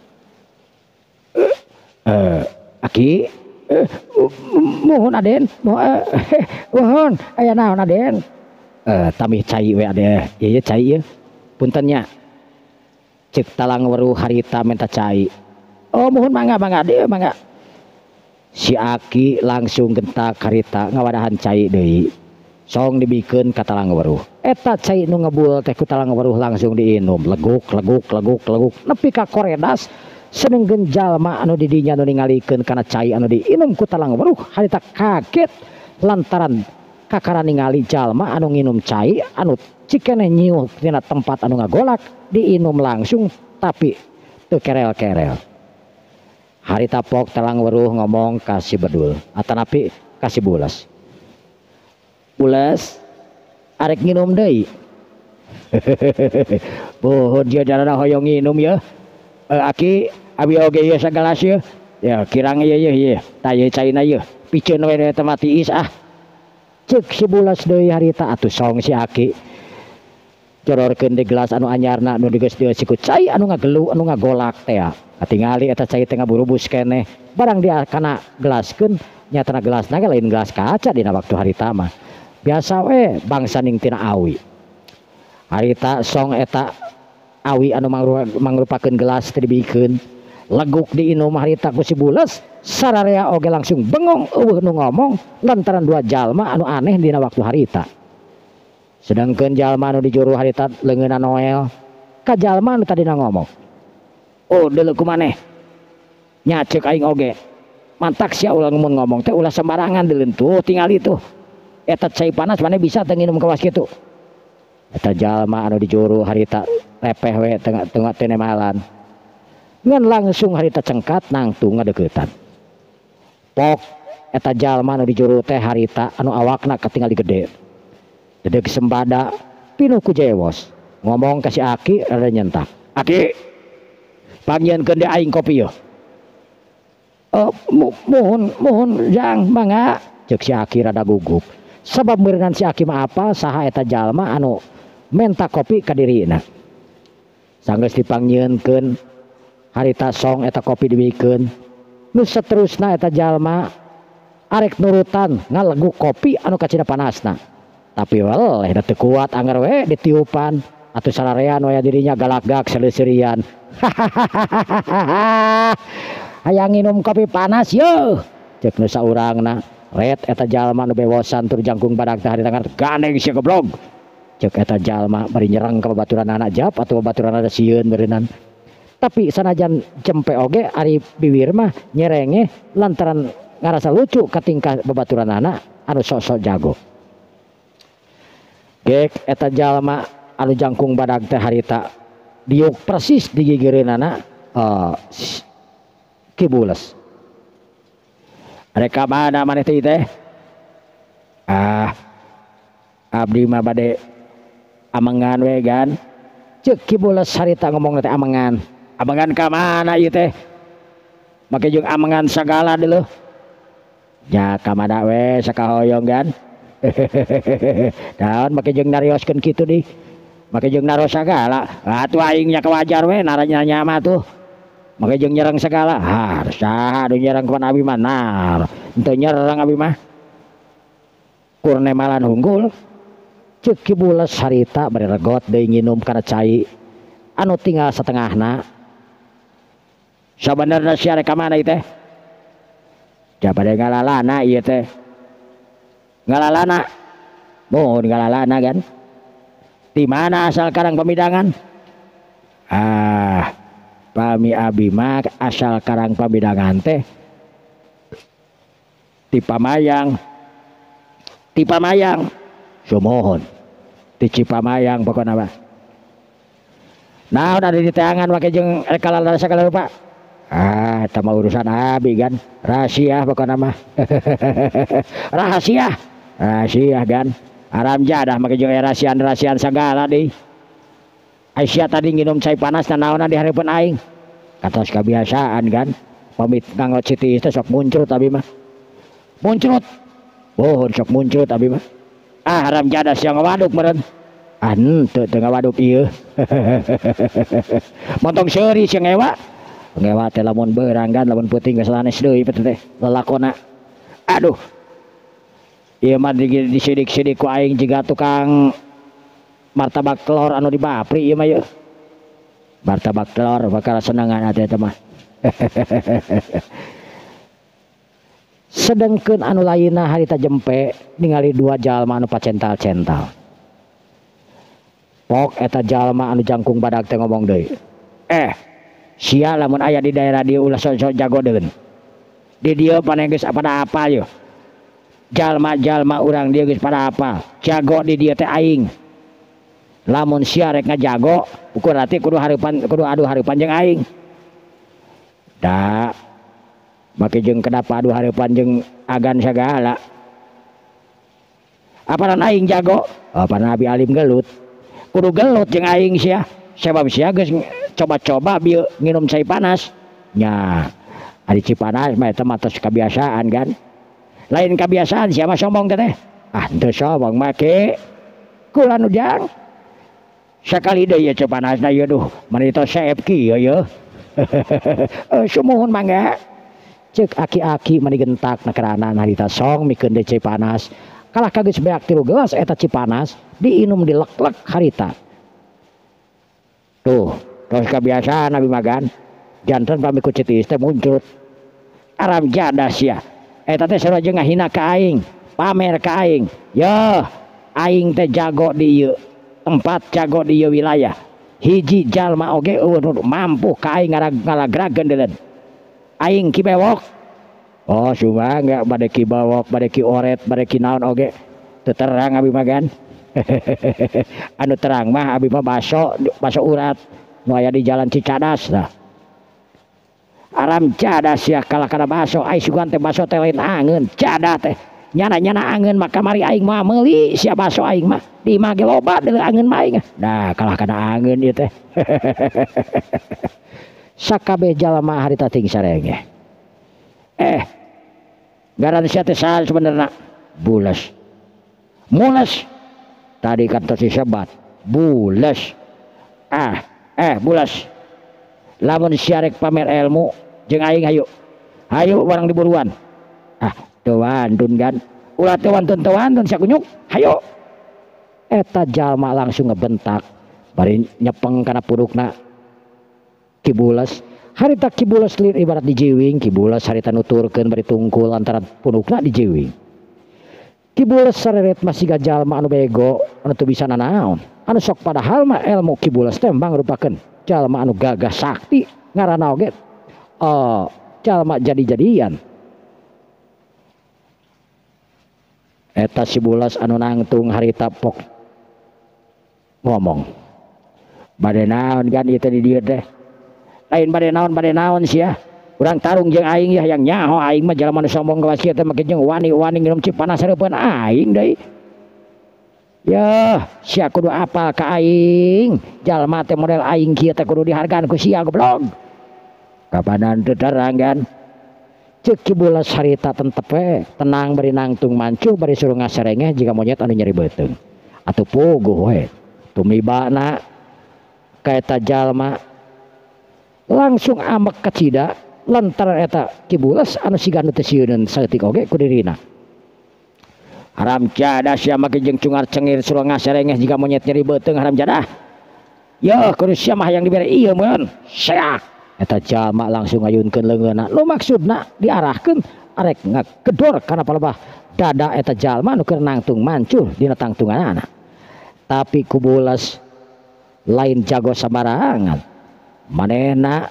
aki mohon aden mohon aya naon aden tamih cai we ade ieu cai ieu punten nya cek talang weruh harita minta cai mohon mangga deh mangga si Aki langsung gentak harita ngawadahan cai deui song dibikeun ka talang weruh eta cai nu ngebul teh ku talang weruh langsung diinum leguk nepi ka koredas senengkeun jalma anu di dinya anu ningalikeun kana cai anu diinum ku talang weruh harita kaget lantaran kakara ningali jalma anu nginum cai anu cikene nyiuh tina tempat anu ngagolak diinum langsung tapi teu kerel-kerel harita pok talang weruh ngomong ka si Bedul atanapi ka si Bules arek nginum deui poho dia darana hoyong nginum ya Aki abi oge ieu sagalas ya kirang ieu tah ieu caina ieu piceun we eta mah tiis cek si Bules deui harita atuh song si Aki cororkeun di gelas anu anyarna nu digeus dieu siku cai anu ngagelu anu ngagolak teh katingali eta cai teh ngaburubus keneh barang dia kana gelaskeun nyatana gelasna ge lain gelas kaca dina waktu harita mah biasa we bangsa ning tina awi harita song eta awi anu mangrupakeun gelas teh dibikeun leguk diinum harita ku si Bules sararea oge langsung bengong eueuh nu ngomong lantaran dua jalma anu aneh dina waktu harita sedangkan jalma anu dijuru harita leungeunna Noel ka jalma anu tadina ngomong deuleu kumaneh nya ceuk aing oge mantak sia ulah ngomong teh ulah sembarangan deuleuh tuh tingali tuh eta cai panas maneh bisa teu nginum kawas kitu eta jalma anu dijuru harita lepeh we tengah teu nemalan ngan langsung harita cengkat nangtung ngadeuketan pok eta jalma anu dijuru teh harita anu awakna katingali gede dedeg sembada pinuh ku jewos ngomong ka si Aki rada nyentak Aki pangieunkeun deui aing kopi yeuh mohon jang mangga ceuk si Aki rada gugup sabab meureunnan si Aki mah apa saha eta jalma anu menta kopi ka dirina sanggeus dipangieunkeun harita song eta kopi dibikeun nu saterusna eta jalma arek nurutan ngaleguk kopi anu kacida panasna tapi weleh teu kuat anger we ditiupan atuh sararean we dirinya galak-galak seleuserian hayang nginum kopi panas yeuh ceuk nu saurangna ret eta jalma nu bewosan tur jangkung badak teh harita gandeng sia goblok cek eta jalma bari nyerang ka babaturan anak jap atau babaturan ada sieun beureunan. Tapi sanajan jempe oge ari bibir mah nyerenge lantaran ngarasa lucu katingkah babaturan anak anu sok-sok jago. Gek eta jalma anu jangkung badag teh harita diuk persis di gigireunana Kibules. Reka mana maneh teh? Abdi mah bade amengan we gan. Ceuk Kibules harita ngomong teh amengan. Amengan ka mana ieu teh? Make jeung amengan sagala deuleuh. Ya ka mana we sakahoyong gan. Daon make jeung narioskeun kitu di. Make jeung naros sagala. Atuh aing nya kawajar we naranya mah tuh. Make jeung nyerang sagala. Saha anu nyerang ka abi mah nar. Henteu nyerang abi mah. Kurne malan hunggul. Ceuk Kibules harita bari regot deui nginum kana cai anu tinggal satengahna. Sabenerna sia rek ka mana ieu teh? Da bade ngalalana ieu teh. Ngalalana. Mohon ngalalana kan. Di mana asal karang pamidangan? Pami abi mah asal karang pamidangan teh ti Pamayang. Ti Pamayang. Sumohon. Ti Cipamayang pokona mah. Naon ada di teangan make jeung rek kalalana sagala rupa. Eta mah urusan abi kan. Rahasia pokona mah. Rahasia. Rahasia kan. Aram jadah make jeung rahasian sagala deui. Aisyah tadi nginum cai panas dan naonan di hareupeun aing. Katos kebiasaan kan. Pamit nganggo citis teh sok muncrut abi mah. Muncrut. Pohon sok muncrut abi mah. Haram jadah sia ngawaduk meureun. Henteu teu ngawaduk ieu. Montong seuri sia ngewa. Ngewa teh lamun beurang kan lamun peuting geus lanes deui teh lelakona. Aduh. Ieu mah disidik-sidik ku aing jiga tukang martabak telur anu di Bapri ieu mah yeuh. Martabak telur bakal senengan atuh eta mah. Sedengkeun anu lainna harita jempe ningali dua jalma anu pacental-cental. Pok eta jalma anu jangkung badag teh ngomong deui. Sia lamun aya di daerah dieu ulah sok-sok jago deun. Di dieu paneh geus pada apal yeuh. Jalma-jalma urang dieu geus pada apal. Jago di dieu teh aing. Lamun sia rek ngajago, ukur hati kudu adu hareupan jeung aing. Da make jeung kedapa adu hareupan jeung agan sagala. Apaan aing jago? Apaan abi alim gelut. Kudu gelut jeung aing sia. Sebab sia geus coba-coba bieu nginum cai panas. Nya, ari Cipanas mah eta mah tos kebiasaan kan. Lain kebiasaan sia mah sombong teh. Henteu sombong make. Kula nu jang. Sakali deui ye Cipanasna ieu duh, manita saep kieu yeuh. Sumuhun mangga. Ceuk aki-aki mani gentak na keranan harita song mikeun deui Cipanas. Kalah kageus beak 3 gelas eta Cipanas diinum dilek-lek harita. Tuh, tos kebiasaan abi magan. Janten pami ku citis teh muncul. Aram jadah sia. Eta teh sarua jeung ngahina ka aing, pamer ka aing. Yeuh, aing teh jago di ieu. Tempat jago di ieu wilayah. Hiji jalma oge mampu ka aing ngalagrageun deuleuh. Aing kibewok. Oh, cuma enggak bade ki bawok, bade ki oret, bade ki naon oge. Teu terang abi magan. Anu terang mah abi mah baso urat nu aya di jalan Cicadas tah. Aram cadas ya kalah kana baso ai sugan teh baso teh lain angeun cadah teh nyana angeun maka mari aing mah meuli sia baso aing mah di mah ge loba deuleu angeun mah aing. Nah kalah kana angeun ieu teh. Sakabeh jalma harita ting sarenge. Garan sia teh saha sebenarnya? Bules. Mules. Tadi kan tos disebat bules. Bules. Lamun sia rek pamer ilmu jeung aing hayu. Hayu barang diburuan. Teu wantun kan. Ulah teu wantun sia kunyuk. Hayu. Eta jalma langsung ngebentak bari nyepeng kana purukna Kibules. Harita Kibules lir ibarat dijiwing, Kibules harita nuturkeun bari tungkul antara purukna dijiwing. Kibules sareret masih jalma anu bego anu teu bisa nanaon anu sok padahal mah ilmu Kibules teh merupakan jalma anu gagah sakti ngaranna oge jalma jadi-jadian eta si Bules anu nangtung harita pok ngomong bade naon kan ieu teh di dieu teh lain bade naon sia urang tarung jeung aing ya yang nyaho aing mah jalma nu sombong ka kieu teh make jeung wani-wani nginum cipanas hareupeun aing deui ya sia kudu apal ka aing jalma teh model aing kieu teh kudu dihargaan ku sia goblok kapanan teu terang kan ceuk Kibules harita tentep we tenang bari nangtung mancu bari suruh ngaserengeh jika monyet anu nyeri beuteung atuh puguh we tumibana ka eta jalma langsung amek ka cida lantaran eta Kibules anu siga nu teu sieun saeutik oge ku dirina haram jadah sia make jeung cungar cengir suruh ngaserengeh jika monyet nyeri beuteung haram jadah ya kudu sia mah yang dibere ieu mun seak eta jalma langsung ngayunkeun leungeunna nu maksudna diarahkeun arek ngagedor kana palebah dada eta jalma nu keur nangtung mancuh dina tangtunganna tapi ku Bules lain jago sabarangan manehna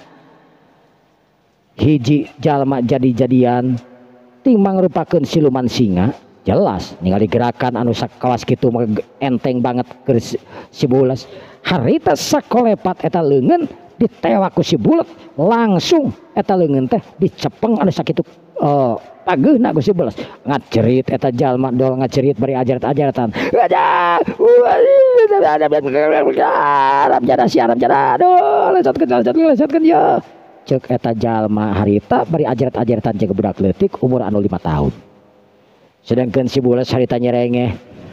hiji jalma jadi-jadian timbang rupakeun siluman singa jelas ningali gerakan anu sakawas kitu enteng banget keur si Bules harita sakolepat eta leungeun ditewak ku si Bules langsung eta leungeun teh dicepeng anu sakitu pageuna ku si Bules ngacerit eta jalma dol ngacerit bari ajarat-ajaratan Arab jada aduh lesotkeun ya ceuk eta jalma harita bari ajarat-ajaratan jeung budak leutik umur anu 5 tahun sedangkan si Bules harita nyerengeh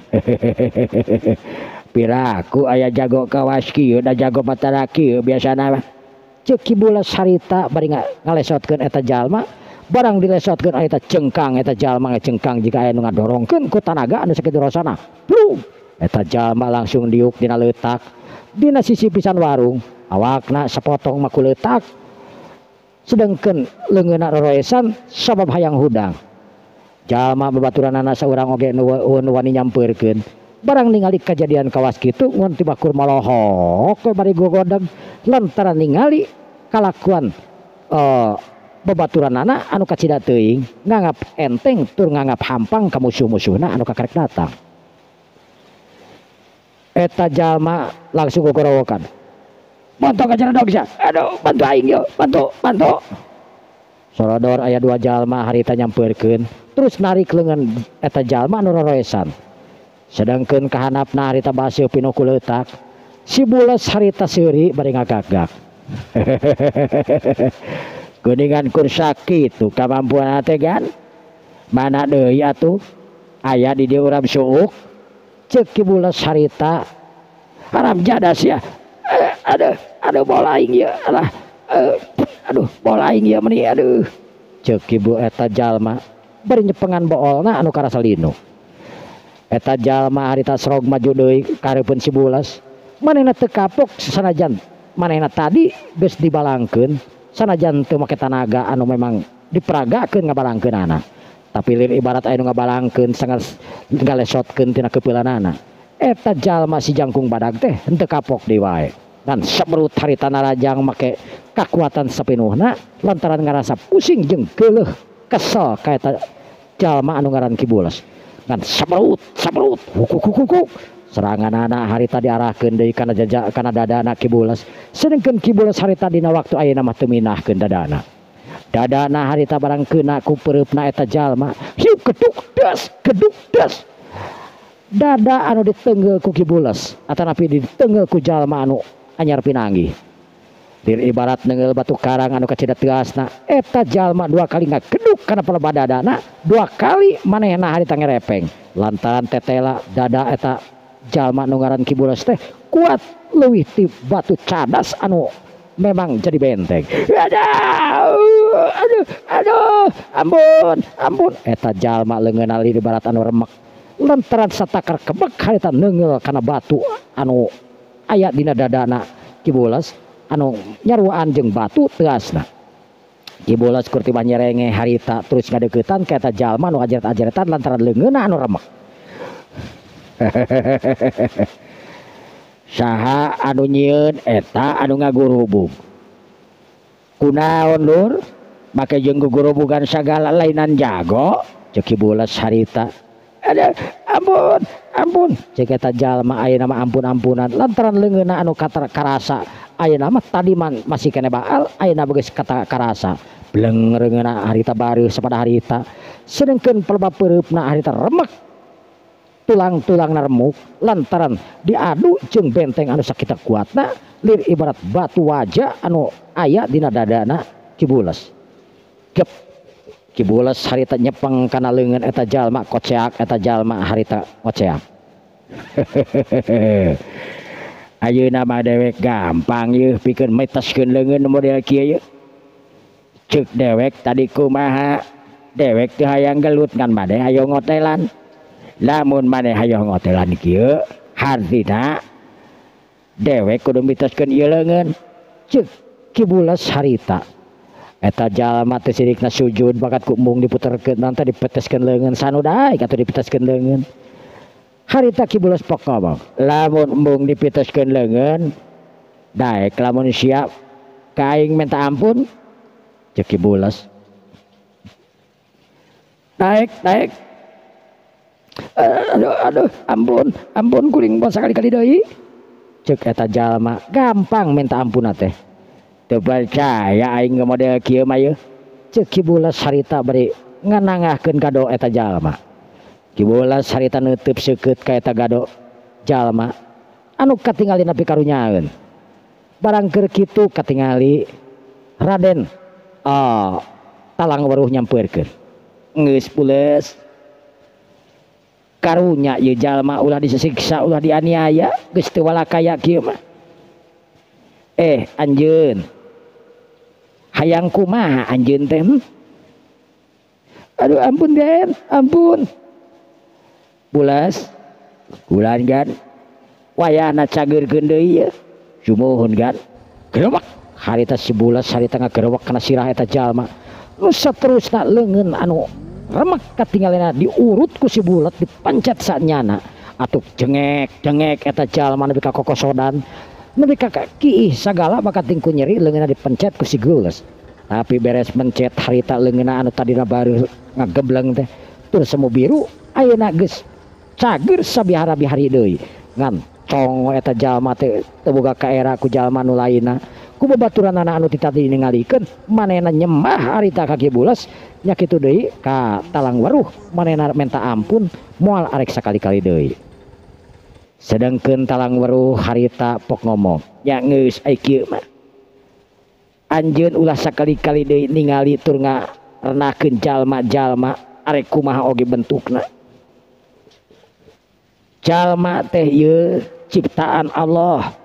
piraku aya jago kawas kieu da jago batara kieu biasana ceuk Kibules harita bari ngalesotkeun eta jalma barang dilesotkeun eta cengkang eta jalma ngacengkang jika aya nu ngadorongkeun ku tanaga anu sakitu rosana plung eta jalma langsung diuk dina leutak dina sisi pisan warung awakna sapotong mah ku leutak sedangkeun leungeunna roroesan sabab hayang hudang jalma babaturanana saurang oge nu wani nyampeurkeun barang ningali kejadian kawas kitu ngun tiba kur malohok bari gogodeg lantaran ningali kalakuan babaturanana anu kacida teuing nganggap enteng tur nganggap hampang ka musuh-musuhna anu kakarek datang eta jalma langsung gogorowokan bantu kajar dog sia aduh bantu aing yo bantu sorodor aya 2 jalma harita nyampeurkeun terus narik leungeun eta jalma anu roroesan sedangkeun kahanapna harita baseuh pinu ku leutak si Bules harita seuri bari ngagagak geuningan kur sakitu kamampuan teh kan mana deui atuh aya di dieu urang suuk ceuk Kibules harita haram jadah sia aduh bola aing ieu alah aduh bola aing ieu meuni aduh ceuk ibu eta jalma bari nyepengan boolna anu karasa linu eta jalma harita srog maju deui kareupeun si Bules manehna teu kapok sanajan manehna tadi geus dibalangkeun sanajan teu make tanaga anu memang diperagakeun ngabalangkeunana tapi lir ibarat aya nu ngabalangkeun sangat ngalesotkeun tina keupeulannana eta jalma si jangkung badag teh henteu kapok deui wae dan saberut harita narajang make kakuatan sapinuhna lantaran ngarasa pusing jeung geuleuh kesel ka eta jalma anu ngaran Kibules ngan saberut hukuk seranganana harita diarahkeun deui kana dadana Kibules sedengkeun Kibules harita dina waktu ayeuna mah teu minahkeun dadana harita barang keuna ku pereupna eta jalma hiup keduk das dada anu ditenggel ku Kibules atanapi ditenggel ku jalma anu anyar pinanggih dir ibarat nenggel batu karang anu kacida teasna eta jalma 2 kali ngageduk kana palebah dadana 2 kali manehna harita ngerepeng lantaran tetela dada eta jalma anu ngaran Kibules teh kuat leuwih ti batu cadas anu memang jadi benteng aduh ampun eta jalma leungeunna li ibarat anu remek lantaran satakar kebek harita neungeul kana batu anu aya dina dadana Kibules anu nyaruaan jeung batu teasna Kibules kur tiba nyerenge harita terus ngadeuketan ka eta jalma anu ajarat-ajaratan lantaran leungeunna anu remek saha anu nyieun eta anu ngagurubug kunaon lur make jeung gugurubugan sagala lainan jago cek Bulas harita ada ampun cek eta jalma ayeuna mah ampun-ampunan lantaran leungeunna anu karasa ayeuna mah tadi masih kene baal ayeuna geus kata karasa bleng reungeunna harita bareuh sapada harita sedengkeun pelbapeureupeuna harita remek tulang-tulangna remuk lantaran diadu jeung benteng anu sakita kuatna lir ibarat batu waja anu aya dina dadana Ki Bulas. Gep Ki Bulas harita nyepeng kana leungeun eta jalma koceak eta jalma harita koceak. Ayeuna mah dewek gampang yeuh pikeun meteskeun leungeun model kieu yeuh. Ceuk dewek tadi kumaha dewek teu hayang gelut ngan made hayo ngotelan. Lamun maneh hayo ngotelan kieu hartina dewek kudu mitoskeun ieu leungeun ceuk Ki Bulas harita eta jalma teh sirikna sujud bakat ku embung diputerkeun nanti dipeteskeun leungeun sanudaik atuh dipeteskeun leungeun harita Ki Bulas pok ngomong lamun embung dipeteskeun leungeun daek lamun siap kaing minta ampun ceuk Ki Bulas daek aduh ampun kuring bos sekali-kali deui ceuk eta jalma gampang minta ampun teh teu percaya aing model kieu mah yeuh ceuk Ki Bulas harita bari nganangahkeun kado eta jalma Ki Bulas harita neuteub seukeut ka eta gado jalma anu katingali nepi karunyaeun barang keur kitu katingali Raden talang weruh nyampeurkeun geus Bulas karunya ieu jalma ulah disiksa ulah dianiaya geus teu walakaya kieu mah anjeun hayang kumaha anjeun teh aduh ampun Den ampun Bulas kulan gan wayahna cageurkeun deui ye sumuhun gan gerewak harita si Bulas harita ngagerewak kana sirah eta jalma nu saterusna leungeun anu remek katinggalina diurut ku si Bulat dipancet saanyana atuh jengek eta jalma nepi ka kokosodan nepi ka kiih sagala bakat tingku nyeri leungeunna dipencet ku si Bulas tapi beres mencet harita leungeunna anu tadina baru ngagebleng teh tur semu biru ayeuna geus cager sabihara-bihari deui ngan cong eta jalma teh teu boga kaera ku jalma nu lainna ku babaturanna anu tadi ningalikeun manehna nyembah harita ka Ki Bulas nya kitu deui ka talang weruh manehna minta ampun moal arek sakali-kali deui sedengkeun talang weruh harita pok ngomong nya geus ai kieu mah anjeun ulah sakali-kali deui ningali tur ngarenahkeun jalma-jalma arek kumaha oge bentukna jalma teh ieu ciptaan Allah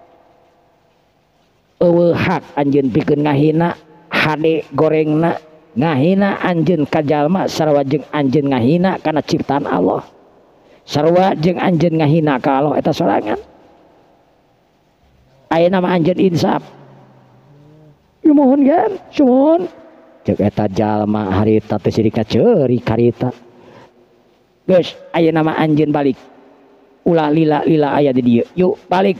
eueuh hak anjeun pikeun ngahina hade gorengna ngahina anjeun ka jalma sarua jeung anjeun ngahina kana ciptaan Allah sarua jeung anjeun ngahina ka Allah eta sorangan ayeuna mah anjeun insaf mohon kan sumun ceuk eta jalma harita teh sirika ceurik harita geus ayeuna mah anjeun balik ulah lila aya di dieu yuk balik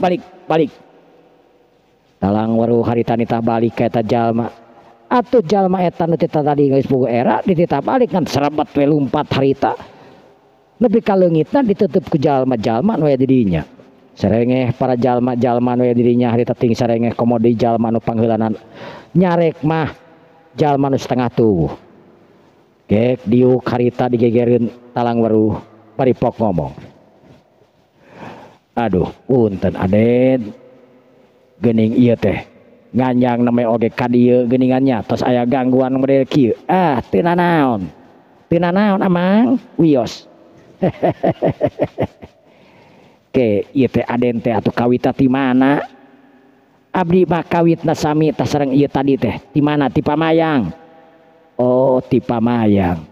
talang weruh harita nitah balik ka eta jalma atuh jalma eta nu tadi geus boga era dititah balik kan serabat we lumpat harita nepi ka leungitna diteuteub ku jalma-jalma nu aya di dinya sarengeh para jalma-jalma nu aya di dinya harita ting sarengeh komodi jalma nu pangheulanan nyarek mah jalma nu setengah tubuh gek diuk harita digegereun talang weruh bari pok ngomong aduh punten Aden geuning ieu teh nganyang namanya oge ka dieu geuningannya tos aya gangguan model kieu teu nanaon amang wios ke ieu teh Aden teh atuh kawitna ti mana abdi mah kawitna sami tah sareng ieu tadi teh ti mana ti Pamayang oh ti Pamayang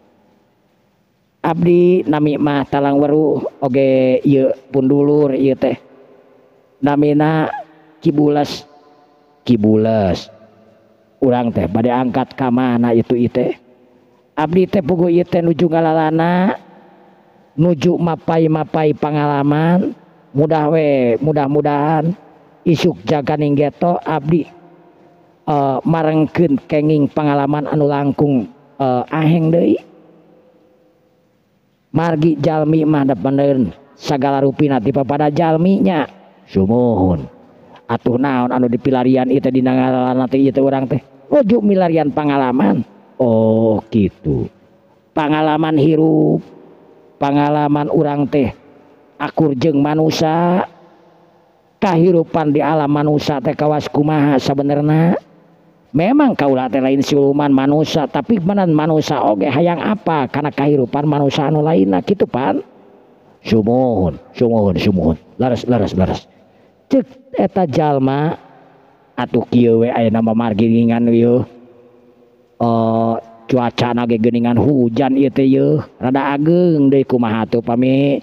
abdi nami mah talang weruh oge ieu pun dulur ieu teh namina Ki Bulas urang teh bade angkat ka mana itu teh abdi teh puguh ieu teh nuju ngalalana nuju mapai-mapai pengalaman mudah-mudahan isuk jaganing geto abdi marengkeun kenging pengalaman anu langkung aheng deui margi jalmi mah beneun sagala rupina ti pada jalminya sumuhun atuh naon anu dipilarian itu dina ngaranna teh ieu urang teh nuju milarian pengalaman. Oh gitu pengalaman hirup pengalaman urang teh akur jeung manusia kahirupan di alam manusia teh kawas kumaha sabenerna memang kaula teh lain siluman manusia tapi menan manusia oge hayang apa karena kahirupan manusia anu lainna kitu pan sumuhun laras cek eta jalma atuh kieu we aya nama margiringan ieu cuaca nage geuningan hujan ieu teh yeuh rada ageng deui kumaha tuh pami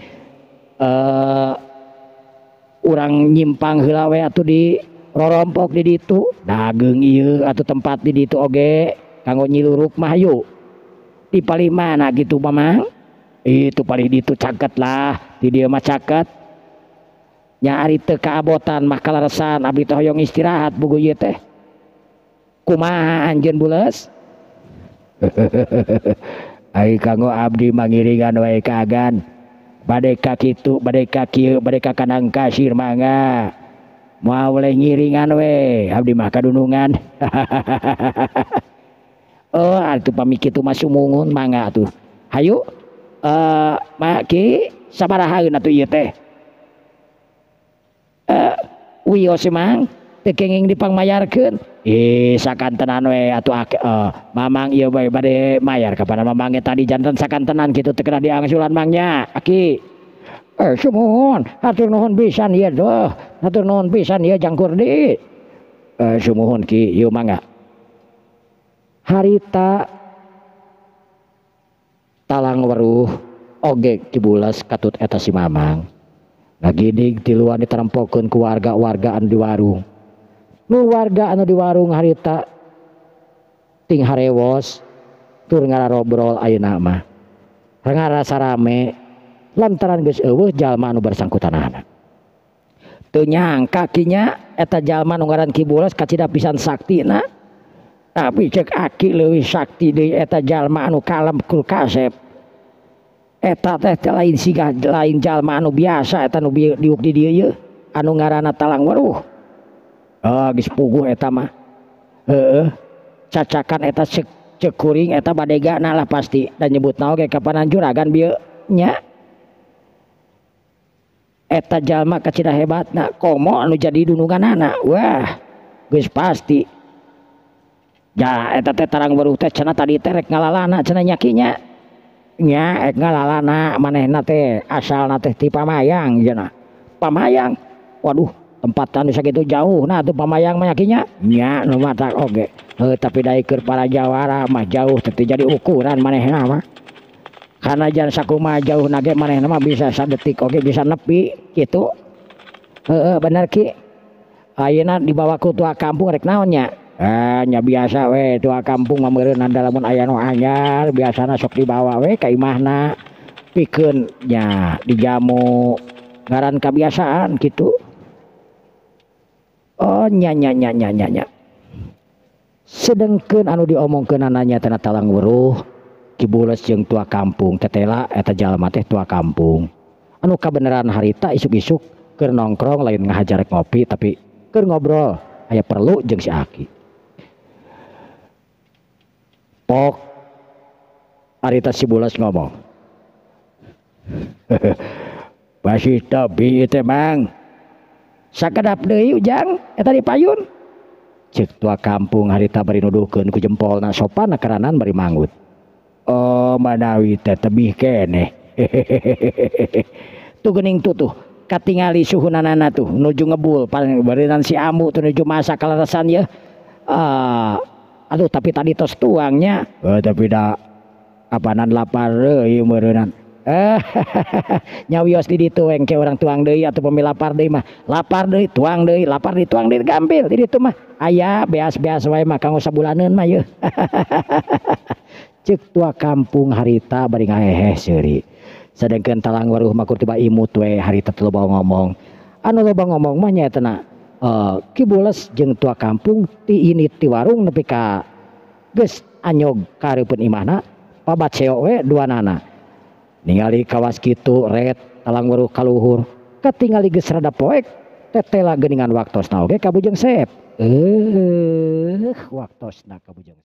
urang nyimpang heula we atuh di rorompok di ditu dageng ieu atuh tempat di ditu oge kanggo nyiluruk mah yuk di palih mana gitu mamang itu palih ditu caket lah di dieu mah caket nya ari teu kaabotan mah kalaresan abdi teh hoyong istirahat bugu ieu teh kumaha anjeun bules. Ai kanggo abdi mangiringan wae kagan bade ka kitu bade ka kieu bade ka kanang kasir mangga moal boleh ngiringan we abdi mah kadunungan. Oh atuh pami kitu mah sumungun mangga atuh hayu maki sabarahaeun atuh ieu teh wios mang teu kenging dipangmayarkeun sakantenan we atuh mamang ieu bae bade mayar kapan mamang eta di janten sakantenan kitu teu kena diangsulan mangnya aki sumuhun hatur nuhun pisan ieu doh hatur nuhun pisan ieu jangkur di sumuhun ki ieu mangga harita talang weruh oge kibulas katut eta si mamang ngagidig tiluan ditarempokeun ku warga-warga anu di warung nu warga anu di warung harita ting harewos tur ngararobrol ayeuna mah ngarasa rame lantaran geus eueuh jalma anu bersangkutanana teu nyangka kinya eta jalma nu ngaran Kibulas kacida pisan saktina tapi cek aki leuwih sakti deui eta jalma anu kalem kul kasep eta teh lain siga lain jalma anu biasa eta nu diuk di dieu ye anu ngaranna Talang Weruh geus puguh eta mah heueuh cacakan eta cek kuring eta badegana lah pasti dan nyebutna oge kapanan juragan bieu nya eta jalma kacida hebatna komo anu jadi dununganana wah geus pasti ja eta teh Talang Weruh teh cenah tadi teh rek ngalalana cenah nyakinya nya ek ngalalana manehna teh asalna teh ti Pamayang cenah Pamayang waduh tempat anu sakitu jauh nah tuh Pamayang mah nyakinya nya nu mata oge tapi da keur para jawara mah jauh teu jadi ukuran manehna mah kana jan sakumaha jauh nage manehna mah bisa sadetik oge bisa nepi kitu bener ki ayeuna dibawa ku tua kampung rek naon nya nya biasa we tua kampung mah meureun anda lamun aya nu anyar biasana sok dibawa we ka imahna pikeun nya dijamu ngaran kebiasaan gitu. Oh nya sedengkeun anu diomongkeun ananya teh Talang Weruh Kibulas jeung tua kampung tetela eta jalma teh tua kampung anu kabeneran harita isuk-isuk keur nongkrong lain ngahajar ngopi tapi keur ngobrol aya perlu jeung si Aki pok harita si Bulas ngomong masih tapi teh mang sakedap deui ujang eta dipayun cek tua kampung harita bari nuduhkeun ku jempolna sopan karanan bari manggut oh manawi teh tebih keneh tuh geuning tuh katingali suhunanana tuh nuju ngebul paling barinan si Amu tuh nuju masak kalaresan ya aduh tapi tadi tos tuangnya tapi da apanan lapar deui meureunnan nyawios di ditu engke orang tuang deui atuh pami lapar deui mah lapar deui tuang deui lapar dituang deui gampil di ditu mah aya beas-beas wae mah kanggo sabulaneun mah yeuh cek tua kampung harita bari ngahehe seuri sedangkan talang waruh makur tiba imut we harita teu loba ngomong anu loba ngomong mah nya teh kibules jeung tua kampung ti ini ti warung nepi ka geus anyog kareupeun imahna pabat seo we duanana ningali kawas kitu ret talang waruh kaluhur katingali geus rada poek tetela geuningan waktosna oge kabujeng sep waktosna kabujeng